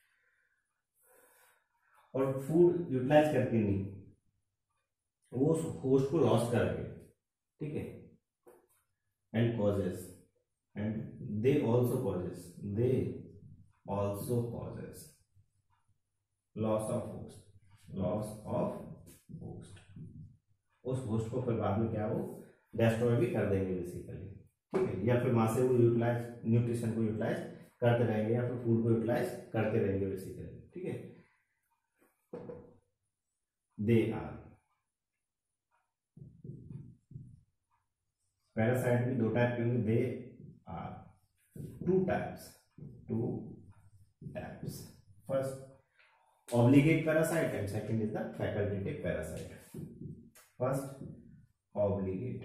और फूड यूटिलाइज करके नहीं, वो होस्ट को लॉस करके। ठीक है, and causes, and they also causes, they also causes loss of host, loss of host। उस होस्ट को फिर बाद में क्या वो डिस्ट्रॉय भी कर देंगे बेसिकली, ठीक है, या फिर वहां से वो यूटिलाइज न्यूट्रिशन को यूटिलाइज करते रहेंगे या फिर फूड को यूटिलाइज करते रहेंगे बेसिकली, ठीक है। दे आर, पैरासाइट भी दो टाइप के होंगे, they are two types, two types, first obligate parasite and second is the facultative parasite. First obligate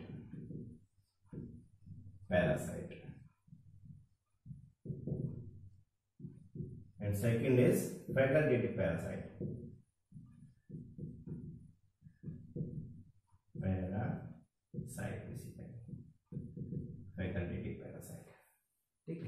parasite and second is facultative parasite, parasite basically facultative parasite, ठीक है।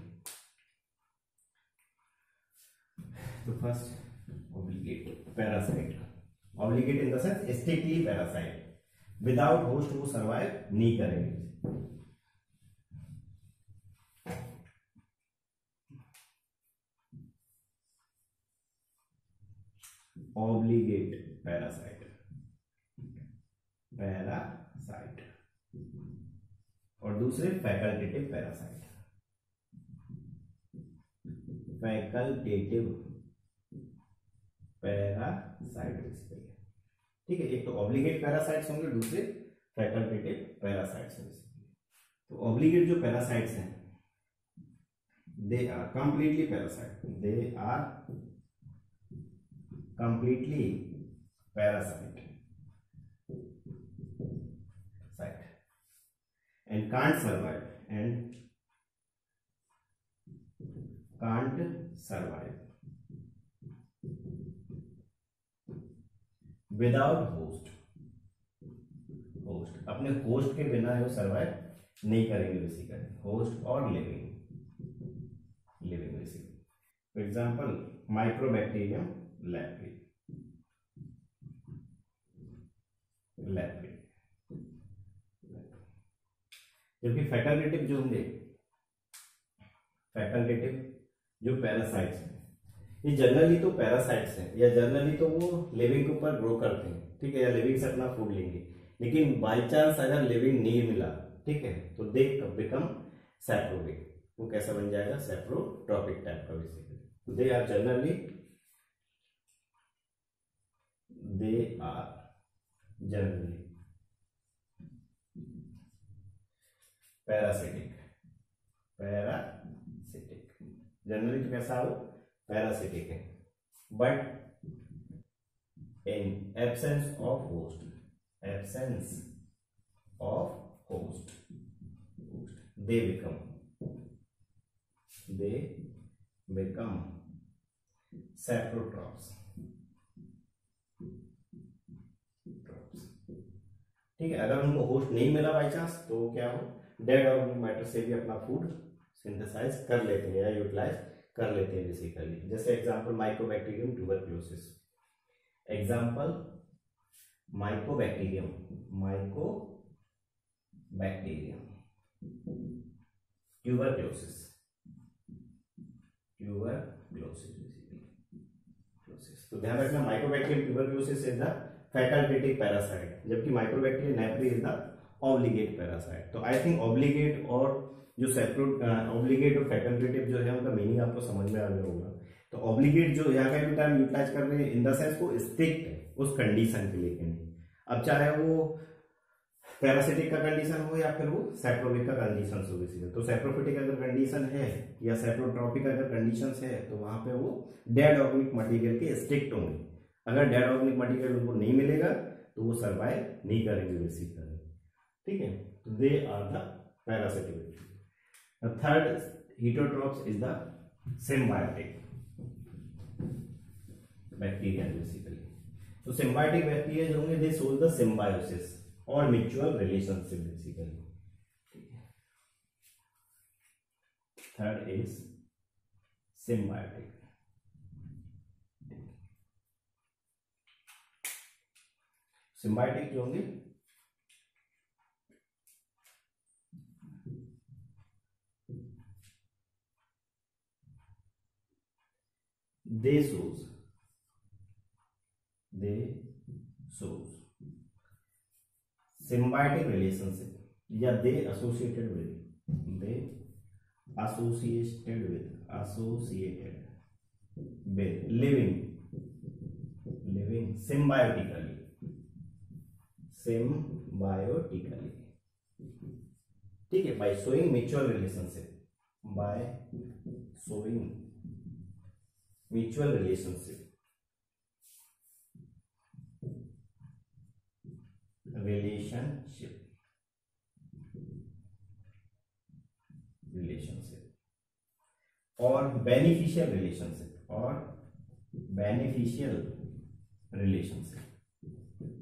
तो first obligate parasite, obligate in the sense strictly parasite, without host वो survive नहीं करेंगे। Obligate parasite, parasite, और दूसरे facultative parasite, facultative parasite, ठीक है। एक तो ऑब्लिगेट पैरासाइट्स होंगे, दूसरे फैकल्टेटिव पैरासाइट्स होंगे। तो ऑब्लिगेट जो पैरासाइट्स हैं, they are completely parasite, they are completely parasite site and can't survive, and can't survive without host, host अपने होस्ट के बिना वो सर्वाइव नहीं करेंगे बेसिकली, होस्ट और living, living basically. For example mycobacterium leprae, leprae, जबकि facultative जो होंगे, फैकल्टेटिव जो पैरासाइट्स हैं, ये जनरली तो पैरासाइट्स हैं या जनरली तो वो लिविंग के ऊपर ग्रो करते हैं, ठीक है, या लिविंग से अपना फूड लेंगे, लेकिन बाय चांस अगर लिविंग नहीं मिला, ठीक है, तो दे बिकम सैप्रोबिक, वो कैसा बन जाएगा, सैप्रोट्रॉपिक टाइप का basically. They are generally, they are generally parasitic, parasitic generally तो कैसा हो, पैरासिटिक है, but in absence of host, absence of host, they become, they become saprotrophs, ठीक है। अगर उनको होस्ट नहीं मिला बाई चांस तो क्या हो, डेड ऑर्गेनिक मैटर से भी अपना फूड सिंथेसाइज कर लेते हैं या यूटिलाइज कर लेते हैं बेसिकली। जैसे example mycobacterium tuberculosis, example mycobacterium, mycobacterium tuberculosis, tuberculosis basically. तो ध्यान रखना mycobacterium tuberculosis is the facultative parasite, जबकि microbacterium leprae is the obligate parasite. तो आई थिंक ऑब्लिगेट और जो सेपरेट ऑब्लिगेट और फैकल्टेटिव जो है उनका मीनिंग आपको समझ में आ गया होगा। तो ऑब्लिगेट जो यहाँ का भी टर्म यूटिलाइज कर रहे हैं इन द सेंस वो स्ट्रिक्ट है उस कंडीशन के लिए, अब चाहे वो पैरासिटिक का कंडीशन हो या फिर वो सैप्रोबिक का कंडीशन हो बेसिकली। तो सैप्रोफिटिक अगर कंडीशन है या सैप्रोट्रॉपिक अगर कंडीशन है तो वहां पे वो डेड ऑर्गेनिक मटेरियल के स्ट्रिक्ट होंगे। अगर डेड ऑर्गेनिक मटेरियल उनको नहीं मिलेगा तो वो सर्वाइव नहीं करेंगे बेसिकली, ठीक है। तो they are the parasitic. Third heterotrophs is the symbiotic bacteria basically. तो symbiotic bacteria जो होंगे they show the symbiosis और mutual relationship basically. Third is symbiotic. Symbiotic जो होंगे दे shows they shows symbiotic relationship या they associated with they associated with associated with living living symbiotically symbiotically ठीक है by showing mutual relationship by showing mutual relationship relationship relationship और beneficial relationship और beneficial relationship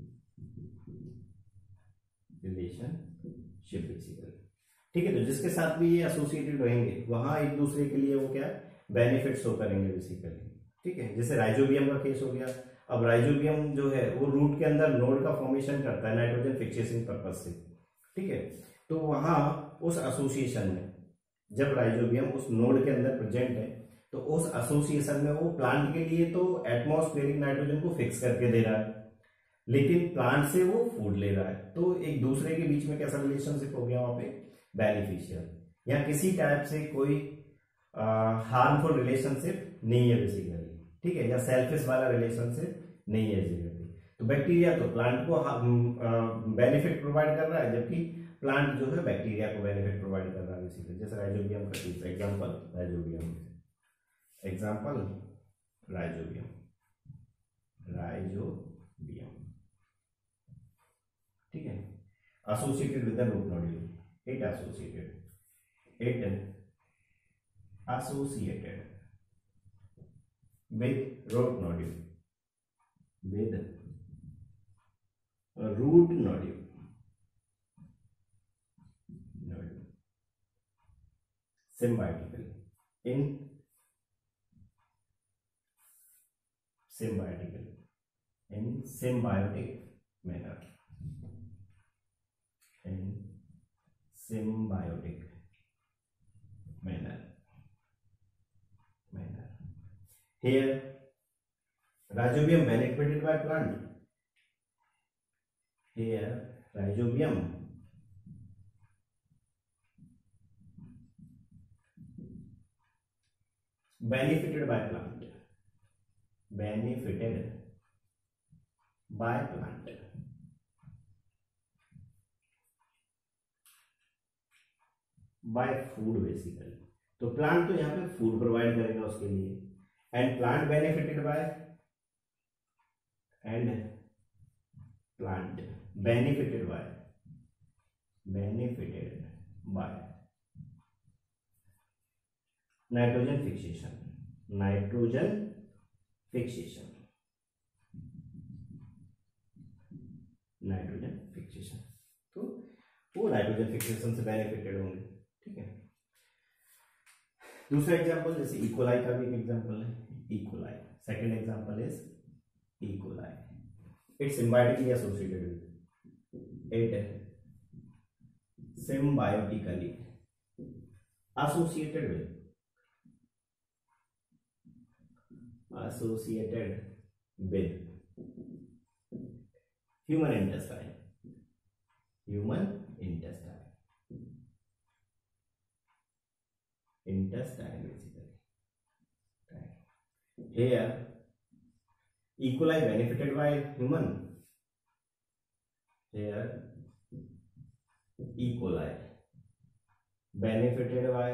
relationship basically ठीक है। तो जिसके साथ भी ये एसोसिएटेड रहेंगे वहां एक दूसरे के लिए वो क्या बेनिफिट शो करेंगे बेसिकली ठीक है। जैसे राइजोबियम का केस हो गया। अब राइजोबियम जो है वो रूट के अंदर नोड का फॉर्मेशन करता है नाइट्रोजन फिक्सेशन पर्पज से ठीक है। तो वहां उस एसोसिएशन में जब राइजोबियम उस नोड के अंदर प्रेजेंट है तो उस एसोसिएशन में वो प्लांट के लिए तो एटमॉस्फेरिक नाइट्रोजन को फिक्स करके दे रहा है लेकिन प्लांट से वो फूड ले रहा है। तो एक दूसरे के बीच में कैसा रिलेशनशिप हो गया वहां पे बेनिफिशियल या किसी टाइप से कोई हार्मफुल रिलेशनशिप नहीं है बेसिकली ठीक है या सेल्फिश वाला रिलेशनशिप नहीं है बेसिकली। तो बैक्टीरिया तो प्लांट को बेनिफिट प्रोवाइड कर रहा है जबकि प्लांट जो है बैक्टीरिया को बेनिफिट प्रोवाइड कर रहा है बेसिकली। जैसे राइजोबियम का case example rhizobium example rhizobium rhizobium ठीक है associated with the root nodule it associated it associated with root nodule with a root nodule nodule symbiotically in symbiotically in symbiotic manner in symbiotic manner manner here rhizobium benefited by plant here rhizobium benefited by plant benefited by plant by food basically. तो plant तो यहाँ पे food provide करेगा उसके लिए and plant benefited by and plant benefited by benefited by nitrogen fixation nitrogen fixation nitrogen fixation तो वो nitrogen fixation से बेनिफिटेड होंगे ठीक है। दूसरा एग्जांपल जैसे इकोलाई का भी एक एग्जांपल है E coli second example is E coli it's symbiotically associated with it symbiotically associated with associated with human intestine human intestine intestine basically right. Here E. coli benefited by human here E. coli benefited by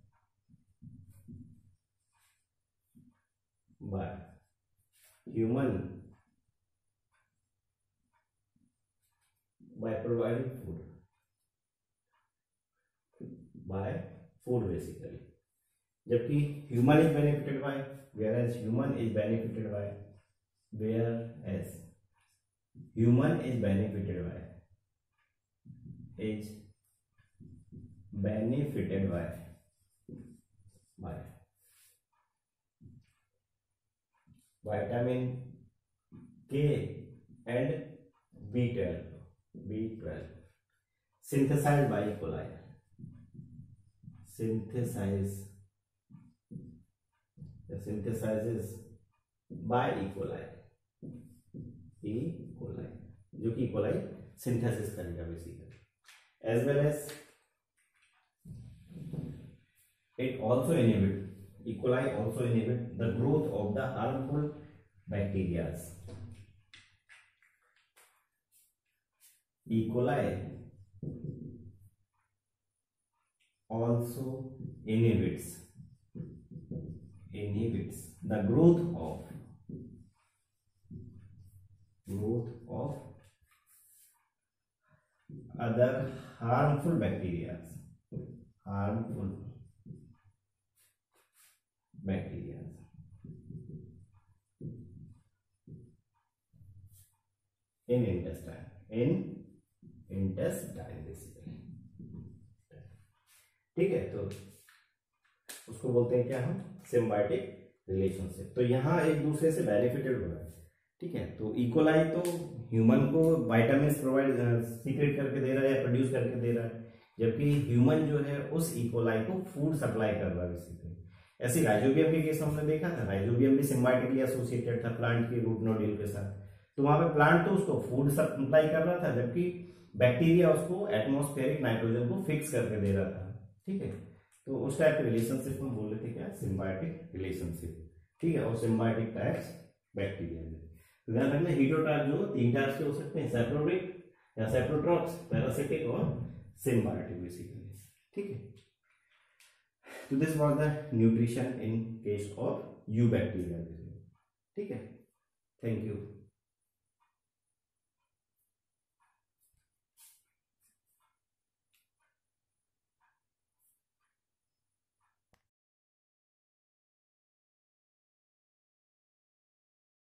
by human by providing food by food basically जबकि human is benefited by whereas human is benefited by whereas human is benefited by is benefited by by vitamin K and B twelve B twelve synthesized by E. coli synthesize the synthesizes by E coli, E coli, जो कि E coli synthesis करेगा basically, as well as it also inhibit E. coli also inhibit the growth of the harmful bacteria. E. coli also inhibits inhibits the growth of growth of other harmful bacteria, harmful bacteria in intestine, in intestine basically. ठीक है, तो उसको बोलते हैं क्या हम, symbiotic relationship. तो यहाँ एक दूसरे से बेनिफिटेड हो रहा है, ठीक है। तो इकोलाई तो ह्यूमन को विटामिन प्रोवाइड सीक्रेट करके दे रहा है या प्रोड्यूस करके दे रहा है, जबकि ह्यूमन जो है उस इकोलाई को फूड सप्लाई कर रहा है बेसिकली। ऐसे राइजोबियम के केस हमने देखा था, राइजोबियम भी सिम्बायोटिकली एसोसिएटेड था प्लांट के रूट नोड्यूल के साथ, तो वहां पे प्लांट तो उसको फूड सप्लाई कर रहा था, जबकि बैक्टीरिया उसको एटमॉस्फेरिक नाइट्रोजन को फिक्स करके दे रहा था, ठीक है। तो उस टाइप के रिलेशनशिप हम बोल रहे थे क्या, सिम्बायोटिक रिलेशनशिप, ठीक है। और सिम्बायोटिक टाइप्स बैक्टीरिया में ध्यान रखना, हीटोट्रॉफ जो तीन टाइप्स के हो सकते हैं, सेप्रोटिक या सेप्रोट्रॉप्स, पैरासिटिक और सिम्बायोटिक बेसिकली, ठीक है। So this was the nutrition in case of eubacteria, ठीक है। Thank you.